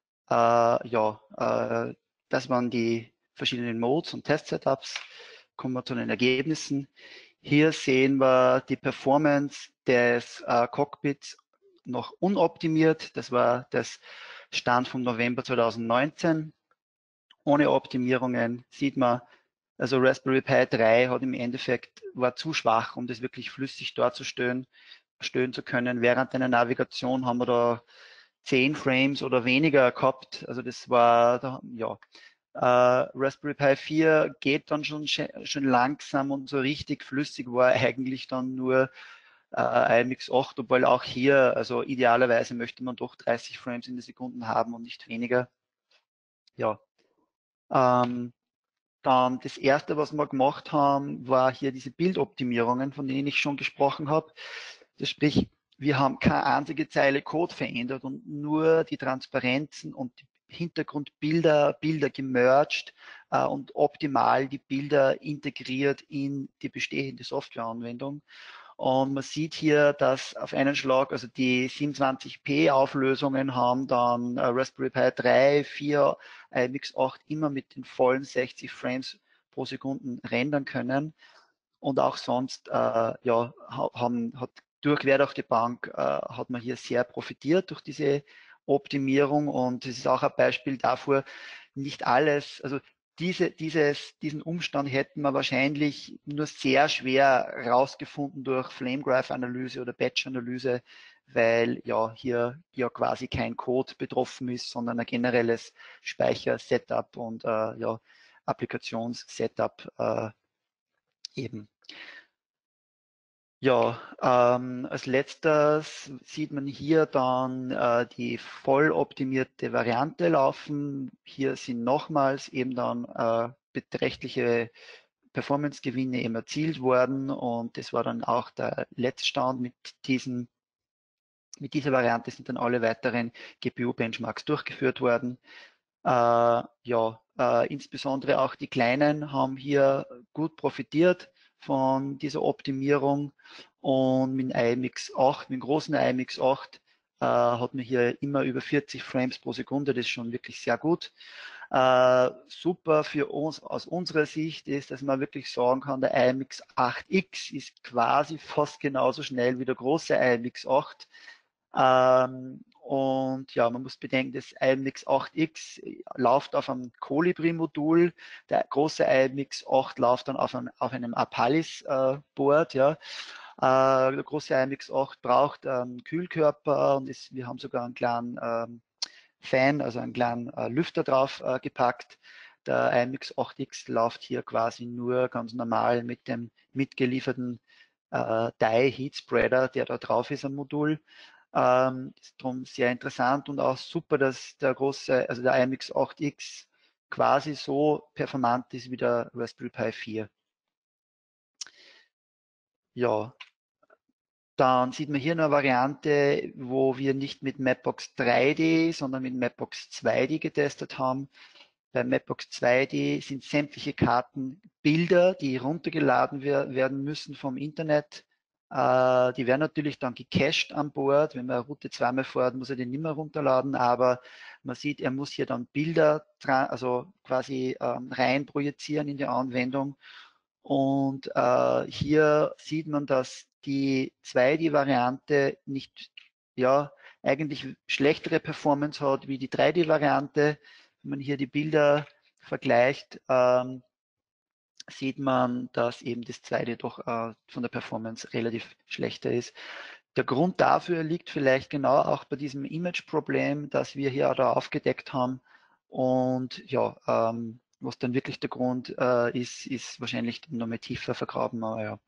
Äh, ja, äh, das waren die verschiedenen Modes und Test-Setups. Kommen wir zu den Ergebnissen. Hier sehen wir die Performance des äh, Cockpits noch unoptimiert. Das war das Stand vom November zweitausendneunzehn. Ohne Optimierungen sieht man, also Raspberry Pi drei hat im Endeffekt, war zu schwach, um das wirklich flüssig darzustellen stellen zu können. Während einer Navigation haben wir da zehn Frames oder weniger gehabt. Also das war, ja, Uh, Raspberry Pi vier geht dann schon, schon langsam, und so richtig flüssig war eigentlich dann nur uh, I M X acht, obwohl auch hier, also idealerweise möchte man doch dreißig Frames in der Sekunde haben und nicht weniger. Ja. Um, dann das erste, was wir gemacht haben, war hier diese Bildoptimierungen, von denen ich schon gesprochen habe. Das sprich, wir haben keine einzige Zeile Code verändert und nur die Transparenzen und die Hintergrundbilder, Bilder gemerged äh, und optimal die Bilder integriert in die bestehende Softwareanwendung. Und man sieht hier, dass auf einen Schlag, also die siebenundzwanzig p Auflösungen haben dann äh, Raspberry Pi drei, vier, I M X acht immer mit den vollen sechzig Frames pro Sekunde rendern können. Und auch sonst, äh, ja, haben, hat durchquert auf die Bank, äh, hat man hier sehr profitiert durch diese Optimierung, und es ist auch ein Beispiel dafür, nicht alles, also diese, dieses, diesen Umstand hätten wir wahrscheinlich nur sehr schwer rausgefunden durch Flamegraph-Analyse oder Batch-Analyse, weil ja hier ja quasi kein Code betroffen ist, sondern ein generelles Speicher-Setup und äh, ja, Applikations-Setup äh, eben. Ja, ähm, als letztes sieht man hier dann äh, die voll optimierte Variante laufen. Hier sind nochmals eben dann äh, beträchtliche Performance-Gewinne eben erzielt worden, und das war dann auch der letzte Stand. Mit diesen, mit dieser Variante sind dann alle weiteren G P U-Benchmarks durchgeführt worden. Äh, ja, äh, insbesondere auch die Kleinen haben hier gut profitiert von dieser Optimierung, und mit I M X acht, mit dem großen I M X acht äh, hat man hier immer über vierzig Frames pro Sekunde, das ist schon wirklich sehr gut. Äh, super für uns aus unserer Sicht ist, dass man wirklich sagen kann, der I M X acht X ist quasi fast genauso schnell wie der große I M X acht. Ähm, und ja, man muss bedenken, das I M X acht X läuft auf einem Colibri-Modul, der große I M X acht läuft dann auf einem, auf einem Apalis-Board. Äh, ja. Äh, der große I M X acht braucht einen ähm, Kühlkörper, und ist, wir haben sogar einen kleinen ähm, Fan, also einen kleinen äh, Lüfter drauf äh, gepackt. Der I M X acht X läuft hier quasi nur ganz normal mit dem mitgelieferten äh, D I Heat Spreader, der da drauf ist am Modul. Ähm, ist darum sehr interessant und auch super, dass der große, also der I M X acht X quasi so performant ist wie der Raspberry Pi vier. Ja, dann sieht man hier eine Variante, wo wir nicht mit Mapbox drei D, sondern mit Mapbox zwei D getestet haben. Bei Mapbox zwei D sind sämtliche Karten Bilder, die runtergeladen werden müssen vom Internet, Äh, die werden natürlich dann gecached an Bord. Wenn man eine Route zweimal fährt, muss er den nicht mehr runterladen, aber man sieht, er muss hier dann Bilder also quasi ähm, rein projizieren in die Anwendung. Und äh, hier sieht man, dass die zwei D-Variante nicht, ja, eigentlich schlechtere Performance hat wie die drei D-Variante. Wenn man hier die Bilder vergleicht, ähm, sieht man, dass eben das zwei D doch äh, von der Performance relativ schlechter ist. Der Grund dafür liegt vielleicht genau auch bei diesem Image-Problem, das wir hier da aufgedeckt haben. Und ja, ähm, was dann wirklich der Grund äh, ist, ist wahrscheinlich noch mehr tiefer vergraben. Aber ja.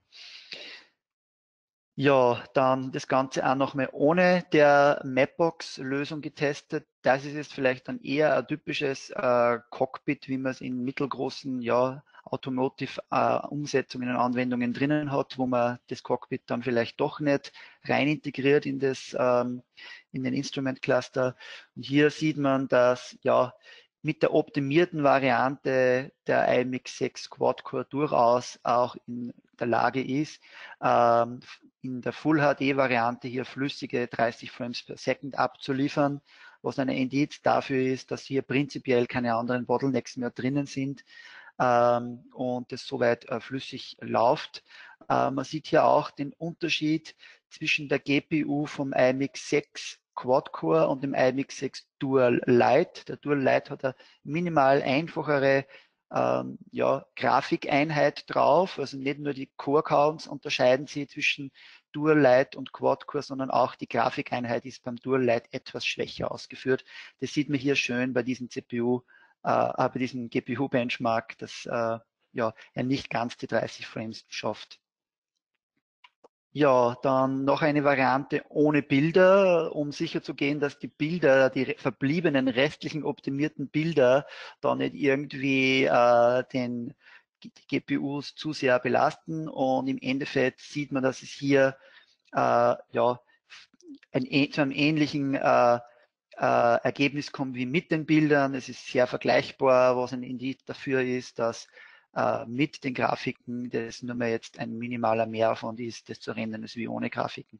Ja, dann das Ganze auch nochmal ohne der Mapbox-Lösung getestet. Das ist jetzt vielleicht dann eher ein typisches äh, Cockpit, wie man es in mittelgroßen ja, Automotive-Umsetzungen und Anwendungen drinnen hat, wo man das Cockpit dann vielleicht doch nicht rein integriert in, das, ähm, in den Instrument Cluster. Und hier sieht man, dass ja mit der optimierten Variante der I M X sechs Quad-Core durchaus auch in der Lage ist, ähm, in der Full H D-Variante hier flüssige dreißig Frames per Second abzuliefern, was ein Indiz dafür ist, dass hier prinzipiell keine anderen Bottlenecks mehr drinnen sind ähm, und es soweit äh, flüssig läuft. Äh, man sieht hier auch den Unterschied zwischen der G P U vom I M X sechs Quad-Core und dem I M X sechs Dual Lite. Der Dual Lite hat eine minimal einfachere ähm, ja, Grafikeinheit drauf, also nicht nur die Core-Counts unterscheiden sie zwischen Dual Lite und Quad-Core, sondern auch die Grafikeinheit ist beim Dual Lite etwas schwächer ausgeführt. Das sieht man hier schön bei diesem C P U, äh, bei diesem G P U-Benchmark, dass äh, ja, er nicht ganz die dreißig Frames schafft. Ja, dann noch eine Variante ohne Bilder, um sicherzugehen, dass die Bilder, die verbliebenen restlichen optimierten Bilder, da nicht irgendwie äh, den die G P Us zu sehr belasten. Und im Endeffekt sieht man, dass es hier äh, ja, ein, zu einem ähnlichen äh, äh, Ergebnis kommt wie mit den Bildern. Es ist sehr vergleichbar, was ein Indiz dafür ist, dass äh, mit den Grafiken das nur mehr jetzt ein minimaler Mehraufwand ist, das zu rendern ist wie ohne Grafiken.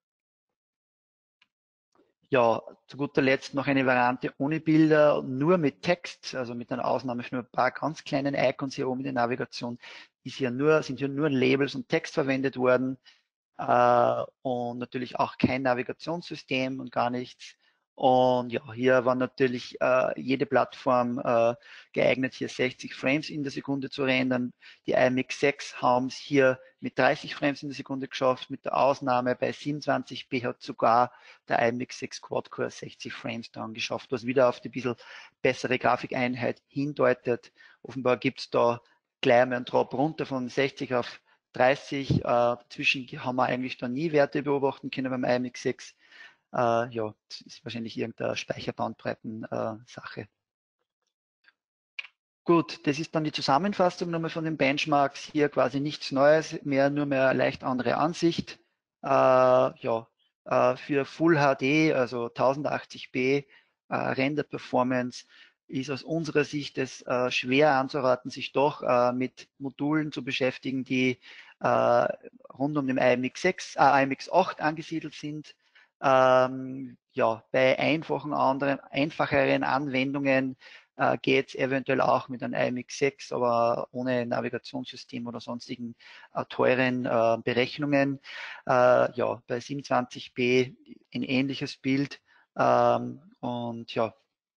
Ja, zu guter Letzt noch eine Variante ohne Bilder, nur mit Text, also mit einer Ausnahme für ein paar ganz kleinen Icons hier oben in der Navigation, ist hier nur, sind hier nur Labels und Text verwendet worden äh, und natürlich auch kein Navigationssystem und gar nichts. Und ja, hier war natürlich äh, jede Plattform äh, geeignet, hier sechzig Frames in der Sekunde zu rendern. Die I M X sechs haben es hier mit dreißig Frames in der Sekunde geschafft, mit der Ausnahme bei siebenundzwanzig p hat sogar der I M X sechs Quad-Core sechzig Frames dann geschafft, was wieder auf die bisschen bessere Grafikeinheit hindeutet. Offenbar gibt es da gleich mal einen Drop runter von sechzig auf dreißig. Äh, dazwischen haben wir eigentlich dann nie Werte beobachten können beim I M X sechs. Äh, ja, das ist wahrscheinlich irgendeine Speicherbandbreiten-Sache. Äh, Gut, das ist dann die Zusammenfassung nochmal von den Benchmarks. Hier quasi nichts Neues mehr, nur mehr leicht andere Ansicht. Äh, ja, äh, für Full H D, also tausendachtzig p äh, Render-Performance, ist aus unserer Sicht es äh, schwer anzuraten, sich doch äh, mit Modulen zu beschäftigen, die äh, rund um den I M X sechs, äh, I M X acht angesiedelt sind. Ähm, ja, bei einfachen anderen, einfacheren Anwendungen äh, geht es eventuell auch mit einem I M X sechs, aber ohne Navigationssystem oder sonstigen äh, teuren äh, Berechnungen. Äh, ja, bei siebenundzwanzig p ein ähnliches Bild ähm, und ja,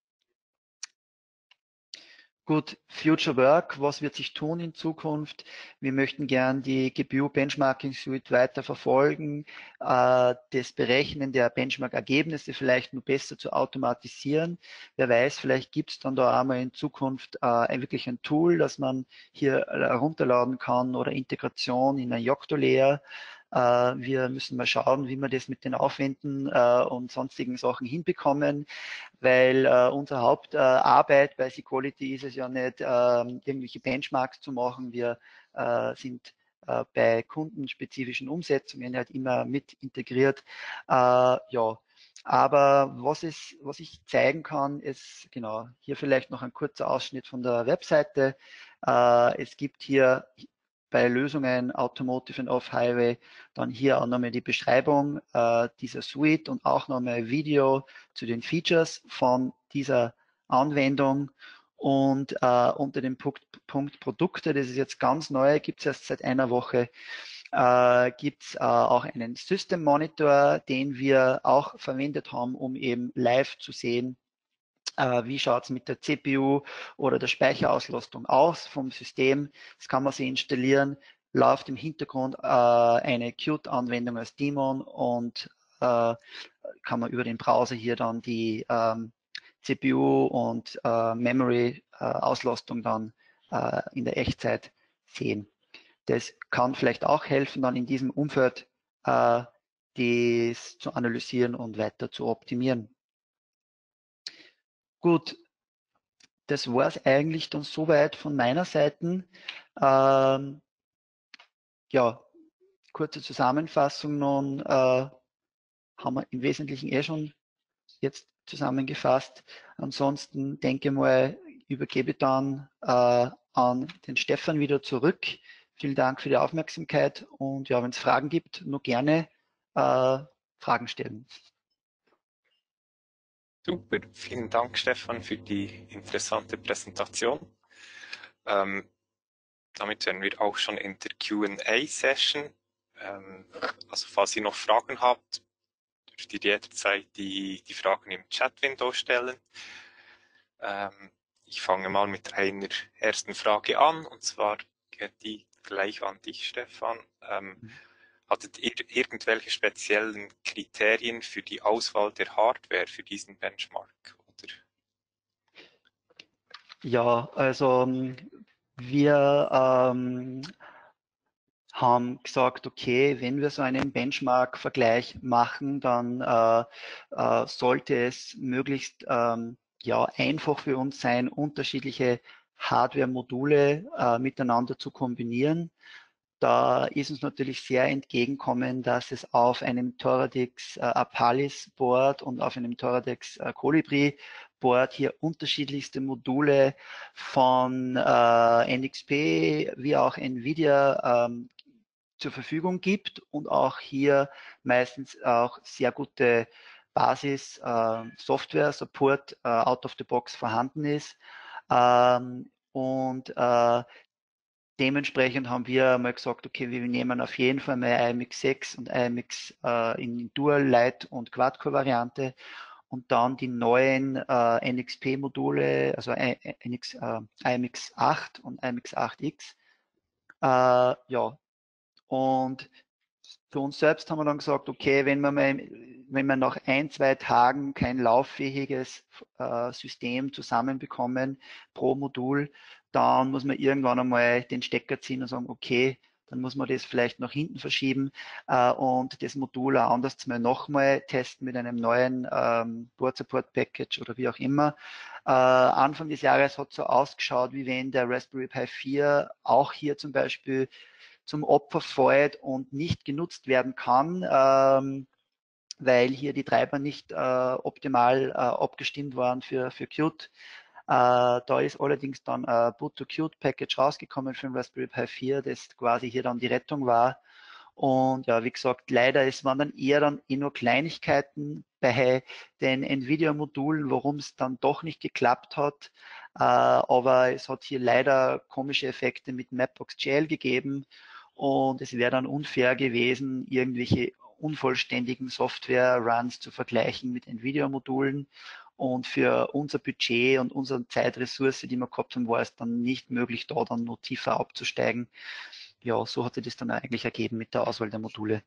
gut, Future Work, was wird sich tun in Zukunft? Wir möchten gern die G P U-Benchmarking Suite weiter verfolgen, äh, das Berechnen der Benchmark-Ergebnisse vielleicht nur besser zu automatisieren. Wer weiß, vielleicht gibt es dann da einmal in Zukunft äh, wirklich ein Tool, das man hier herunterladen kann oder Integration in ein Yocto-Layer. Uh, wir müssen mal schauen, wie wir das mit den Aufwänden uh, und sonstigen Sachen hinbekommen, weil uh, unsere Hauptarbeit uh, bei Sequality ist es ja nicht, uh, irgendwelche Benchmarks zu machen. Wir uh, sind uh, bei kundenspezifischen Umsetzungen halt immer mit integriert. Ja, aber was, ist, was ich zeigen kann, ist, genau, hier vielleicht noch ein kurzer Ausschnitt von der Webseite. Es gibt hier bei Lösungen Automotive und Off-Highway dann hier auch nochmal die Beschreibung äh, dieser Suite und auch nochmal ein Video zu den Features von dieser Anwendung. Und äh, unter dem Punkt, Punkt Produkte, das ist jetzt ganz neu, gibt es erst seit einer Woche, äh, gibt es äh, auch einen System Monitor, den wir auch verwendet haben, um eben live zu sehen, äh, wie schaut es mit der C P U oder der Speicherauslastung aus vom System. Das kann man sich installieren, läuft im Hintergrund äh, eine Qt-Anwendung als Daemon und äh, kann man über den Browser hier dann die ähm, C P U und äh, Memory-Auslastung dann äh, in der Echtzeit sehen. Das kann vielleicht auch helfen, dann in diesem Umfeld äh, das zu analysieren und weiter zu optimieren. Gut, das war es eigentlich dann soweit von meiner Seite. Ähm, ja, kurze Zusammenfassung nun, äh, haben wir im Wesentlichen eh schon jetzt zusammengefasst. Ansonsten denke mal, übergebe dann äh, an den Stefan wieder zurück. Vielen Dank für die Aufmerksamkeit und ja, wenn es Fragen gibt, nur gerne äh, Fragen stellen. Super, vielen Dank Stefan für die interessante Präsentation. Ähm, damit wären wir auch schon in der Q and A-Session. Ähm, also falls ihr noch Fragen habt, dürft ihr jederzeit die, die Fragen im Chat-Window stellen. Ähm, ich fange mal mit einer ersten Frage an, und zwar geht die gleich an dich, Stefan. Ähm, mhm. Hattet ihr irgendwelche speziellen Kriterien für die Auswahl der Hardware für diesen Benchmark? Oder? Ja, also wir ähm, haben gesagt, okay, wenn wir so einen Benchmark-Vergleich machen, dann äh, äh, sollte es möglichst ähm, ja, einfach für uns sein, unterschiedliche Hardware-Module äh, miteinander zu kombinieren. Da ist uns natürlich sehr entgegenkommen, dass es auf einem Toradex äh, Apalis Board und auf einem Toradex äh, Colibri Board hier unterschiedlichste Module von äh, N X P wie auch Nvidia ähm, zur Verfügung gibt und auch hier meistens auch sehr gute Basis äh, Software Support äh, out of the box vorhanden ist. Ähm, und äh, dementsprechend haben wir mal gesagt, okay, wir nehmen auf jeden Fall mal I M X sechs und I M X äh, in Dual, Light und Quad-Core-Variante und dann die neuen äh, N X P-Module, also I, N X, äh, I M X acht und I M X acht X. Äh, ja, und für uns selbst haben wir dann gesagt, okay, wenn wir, mal, wenn wir nach ein, zwei Tagen kein lauffähiges äh, System zusammenbekommen pro Modul, dann muss man irgendwann einmal den Stecker ziehen und sagen, okay, dann muss man das vielleicht nach hinten verschieben äh, und das Modul auch anders mal nochmal testen mit einem neuen ähm, Board Support Package oder wie auch immer. Äh, Anfang des Jahres hat es so ausgeschaut, wie wenn der Raspberry Pi vier auch hier zum Beispiel zum Opfer fällt und nicht genutzt werden kann, ähm, weil hier die Treiber nicht äh, optimal äh, abgestimmt waren für, für Qt. Äh, da ist allerdings dann ein Boot-to-Qt-Package rausgekommen für den Raspberry Pi vier, das quasi hier dann die Rettung war. Und ja, wie gesagt, leider, es waren dann eher dann eh nur Kleinigkeiten bei den Nvidia-Modulen, warum es dann doch nicht geklappt hat. Äh, aber es hat hier leider komische Effekte mit Mapbox G L gegeben. Und es wäre dann unfair gewesen, irgendwelche unvollständigen Software-Runs zu vergleichen mit Nvidia-Modulen. Und für unser Budget und unsere Zeitressource, die wir gehabt haben, war es dann nicht möglich, da dann noch tiefer abzusteigen. Ja, so hat sich das dann eigentlich ergeben mit der Auswahl der Module.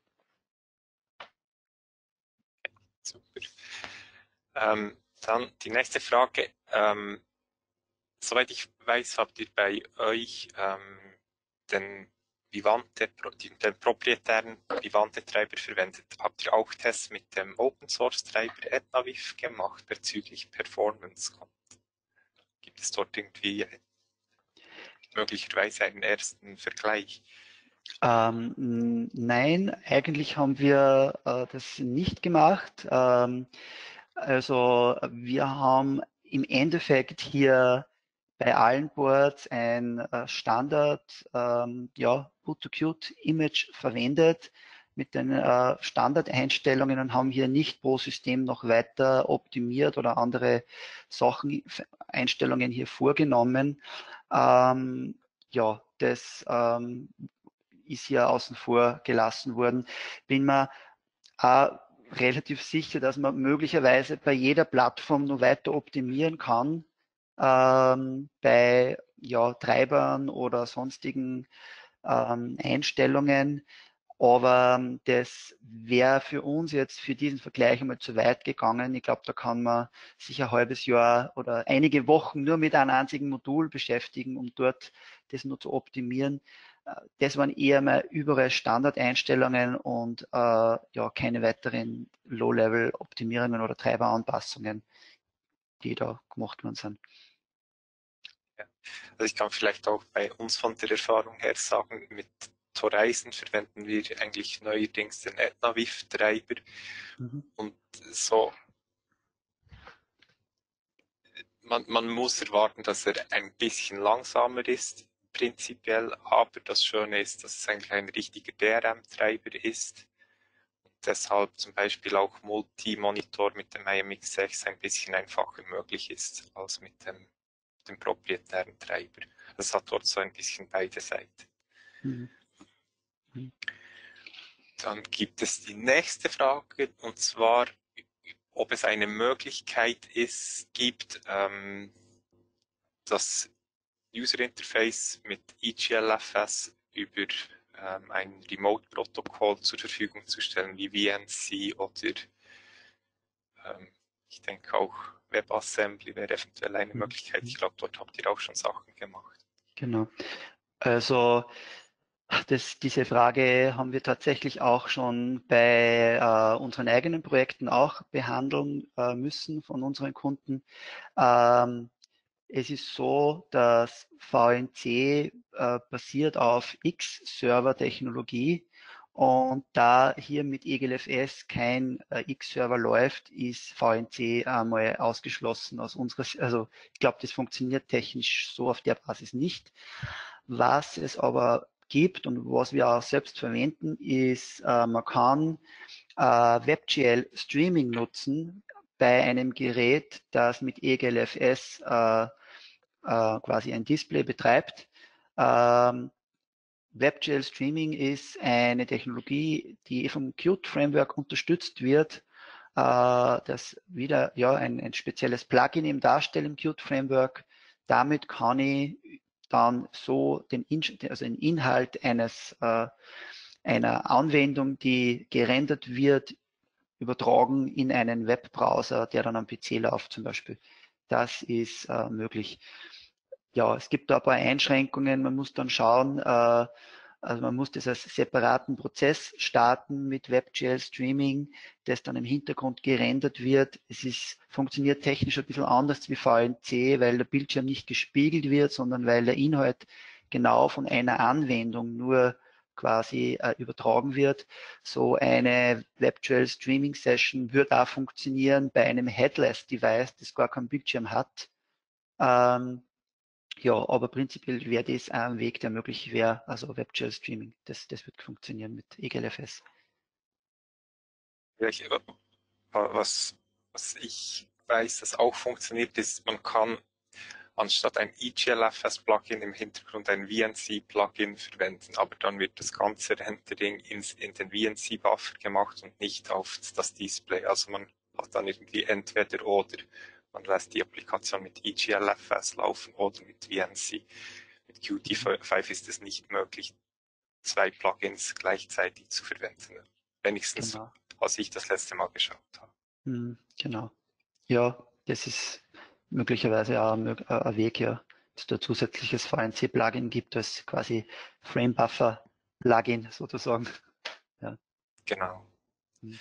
Super. Ähm, dann die nächste Frage. Ähm, soweit ich weiß, habt ihr bei euch ähm, den Vivante, den proprietären Vivante-Treiber verwendet. Habt ihr auch Tests mit dem Open-Source-Treiber EtnaViv gemacht bezüglich Performance? Gibt es dort irgendwie möglicherweise einen ersten Vergleich? Ähm, nein, eigentlich haben wir äh, das nicht gemacht. Ähm, also wir haben im Endeffekt hier bei allen Boards ein äh, Standard ähm, ja, Boot-to-Qt-Image verwendet mit den äh, Standardeinstellungen und haben hier nicht pro System noch weiter optimiert oder andere Sachen, Einstellungen hier vorgenommen. Ähm, ja, das ähm, ist hier außen vor gelassen worden. Bin mir auch relativ sicher, dass man möglicherweise bei jeder Plattform noch weiter optimieren kann, ähm, bei ja, Treibern oder sonstigen ähm, Einstellungen. Aber ähm, das wäre für uns jetzt für diesen Vergleich einmal zu weit gegangen. Ich glaube, da kann man sich ein halbes Jahr oder einige Wochen nur mit einem einzigen Modul beschäftigen, um dort das nur zu optimieren. Das waren eher mal überall Standardeinstellungen und äh, ja, keine weiteren Low-Level-Optimierungen oder Treiberanpassungen, die da gemacht worden sind. Ja. Also ich kann vielleicht auch bei uns von der Erfahrung her sagen, mit Horizon verwenden wir eigentlich neuerdings den AetnaViv-Treiber mhm. und so man, man muss erwarten, dass er ein bisschen langsamer ist, prinzipiell, aber das Schöne ist, dass es eigentlich ein richtiger D R M-Treiber ist und deshalb zum Beispiel auch Multi-Monitor mit dem I M X sechs ein bisschen einfacher möglich ist als mit dem, dem proprietären Treiber. Das hat dort so ein bisschen beide Seiten. Mhm. Mhm. Dann gibt es die nächste Frage, und zwar, ob es eine Möglichkeit ist, gibt, ähm, das User Interface mit E G L F S über ähm, ein Remote-Protokoll zur Verfügung zu stellen, wie V N C oder ähm, ich denke auch WebAssembly wäre eventuell eine Möglichkeit. Ich glaube, dort habt ihr auch schon Sachen gemacht. Genau. Also Das, diese Frage haben wir tatsächlich auch schon bei äh, unseren eigenen Projekten auch behandeln äh, müssen von unseren Kunden. Ähm, es ist so, dass V N C äh, basiert auf X-Server-Technologie und da hier mit E G L F S kein äh, X-Server läuft, ist V N C einmal ausgeschlossen aus unserer, also ich glaube, das funktioniert technisch so auf der Basis nicht. Was es aber gibt und was wir auch selbst verwenden, ist, äh, man kann äh, WebGL Streaming nutzen bei einem Gerät, das mit E G L F S äh, äh, quasi ein Display betreibt. Ähm, WebGL Streaming ist eine Technologie, die vom Qt Framework unterstützt wird, äh, das wieder ja ein, ein spezielles Plugin im Darstellen im Qt Framework. Damit kann ich dann so den, In also den Inhalt eines, äh, einer Anwendung, die gerendert wird, übertragen in einen Webbrowser, der dann am P C läuft zum Beispiel. Das ist äh, möglich. Ja, es gibt da ein paar Einschränkungen. Man muss dann schauen, äh, also man muss das als separaten Prozess starten mit WebGL Streaming, das dann im Hintergrund gerendert wird. Es ist, funktioniert technisch ein bisschen anders wie V N C, weil der Bildschirm nicht gespiegelt wird, sondern weil der Inhalt genau von einer Anwendung nur quasi äh, übertragen wird. So eine WebGL Streaming Session wird auch funktionieren bei einem Headless Device, das gar keinen Bildschirm hat. Ähm, ja, aber prinzipiell wäre das auch ein Weg, der möglich wäre, also WebGL Streaming. Das, das wird funktionieren mit E G L F S. Was, was ich weiß, das auch funktioniert, ist, man kann anstatt ein E G L F S-Plugin im Hintergrund ein V N C-Plugin verwenden, aber dann wird das ganze Rendering ins, in den V N C-Buffer gemacht und nicht auf das Display. Also man hat dann irgendwie entweder oder. Man lässt die Applikation mit E G L F S laufen oder mit V N C. Mit Qt fünf ist es nicht möglich, zwei Plugins gleichzeitig zu verwenden. Wenigstens, genau. Als ich das letzte Mal geschaut habe. Genau. Ja, das ist möglicherweise auch ein Weg, ja, dass da zusätzliches V N C-Plugin gibt, als quasi Frame-Buffer-Plugin sozusagen. Ja. Genau. Hm.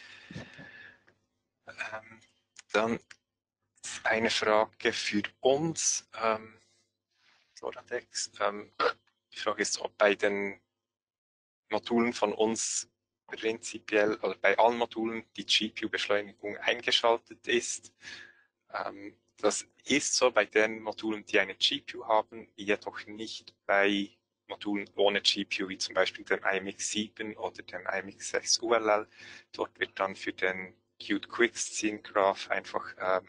Ähm, dann eine Frage für uns. Ähm, Loradex. Ähm, die Frage ist, ob bei den Modulen von uns prinzipiell oder bei allen Modulen die G P U-Beschleunigung eingeschaltet ist. Ähm, Das ist so bei den Modulen, die eine G P U haben, jedoch nicht bei Modulen ohne G P U, wie zum Beispiel dem I M X sieben oder dem I M X sechs U L L. Dort wird dann für den Qt Quick Scene Graph einfach ähm,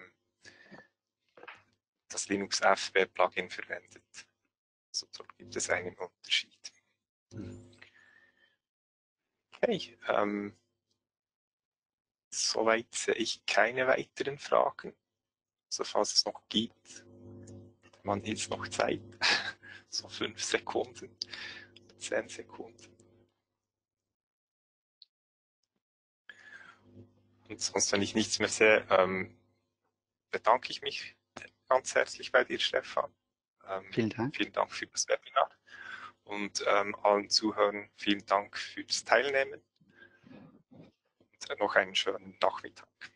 das Linux F B Plugin verwendet. Also dort gibt es einen Unterschied. Okay, ähm, soweit sehe ich keine weiteren Fragen. Also falls es noch gibt, man ist noch Zeit. So fünf Sekunden, zehn Sekunden. Und sonst, wenn ich nichts mehr sehe, ähm, bedanke ich mich ganz herzlich bei dir, Stefan. Ähm, Vielen Dank. Vielen Dank für das Webinar. Und ähm, allen Zuhörern vielen Dank fürs Teilnehmen. Und noch einen schönen Nachmittag.